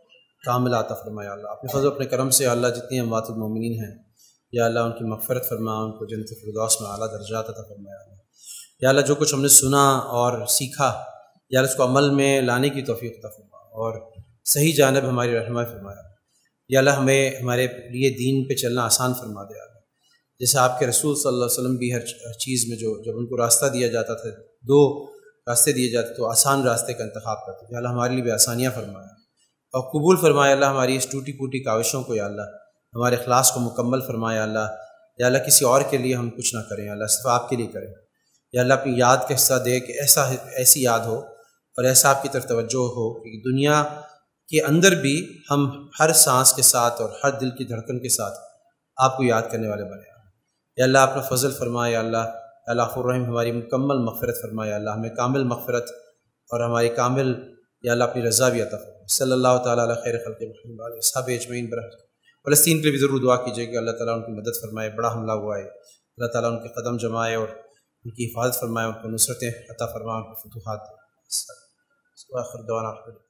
کامل عطا فرما یا اللہ۔ اپنے فضل اپنے کرم سے یا اللہ جتنی اموات المومنین ہیں یا اللہ ان کی مغفرت فرما، ان کو جنت فردوس میں اعلیٰ درجات عطا فرما یا اللہ۔ یا اللہ جو کچھ ہم نے سنا اور سیکھا یا اللہ اس کو عمل میں لانے کی توفیق عطا فرما اور صحیح جانب ہماری رہنمائی فرمایا۔ یا اللہ ہمیں ہمارے لیے دین پہ چلنا آسان فرما دے اللہ، جیسے آپ کے رسول صلی اللہ علیہ وسلم بھی ہر چیز میں جو جب ان کو راستہ دیا جاتا تھا، دو راستے دیے جاتے تو آسان راستے کا انتخاب کرتے تھے۔ یا اللہ ہمارے لیے بھی آسانیاں فرمایا اور قبول فرمایا اللہ ہماری اس ٹوٹی پھوٹی کاوشوں کو، یا اللہ ہمارے اخلاص کو مکمل فرمایا اللہ۔ یا اللہ کسی اور کے لیے ہم کچھ نہ کریں یا اللہ، صرف آپ کے لیے کریں۔ یا اللہ اپنی یاد کا حصہ دے کہ ایسا ایسی یاد ہو اور ایسا آپ کی طرف توجہ ہو کہ دنیا کے اندر بھی ہم ہر سانس کے ساتھ اور ہر دل کی دھڑکن کے ساتھ آپ کو یاد کرنے والے بنے۔ یا اللہ اپنا فضل فرمائے یا اللہ، اللہ غفور رحیم ہماری مکمل مغفرت فرمائے اللہ، ہمیں کامل مغفرت اور ہماری کامل یا اللہ اپنی رضا بھی عطا فرمائے۔ صلی اللہ تعالیٰ علیہ خیر خلق محمد علیہ اصحاب اجمعین برحمتہ۔ فلسطین کے لیے بھی ضرور دعا کیجیے کہ اللہ تعالیٰ ان کی مدد فرمائے، بڑا حملہ ہوا ہے، اللہ تعالیٰ ان کے قدم جمائے اور ان کی حفاظت فرمائے، ان کو نصرتیں عطا فرمائے، ان کو فتوحات دے۔ آخر دعوانا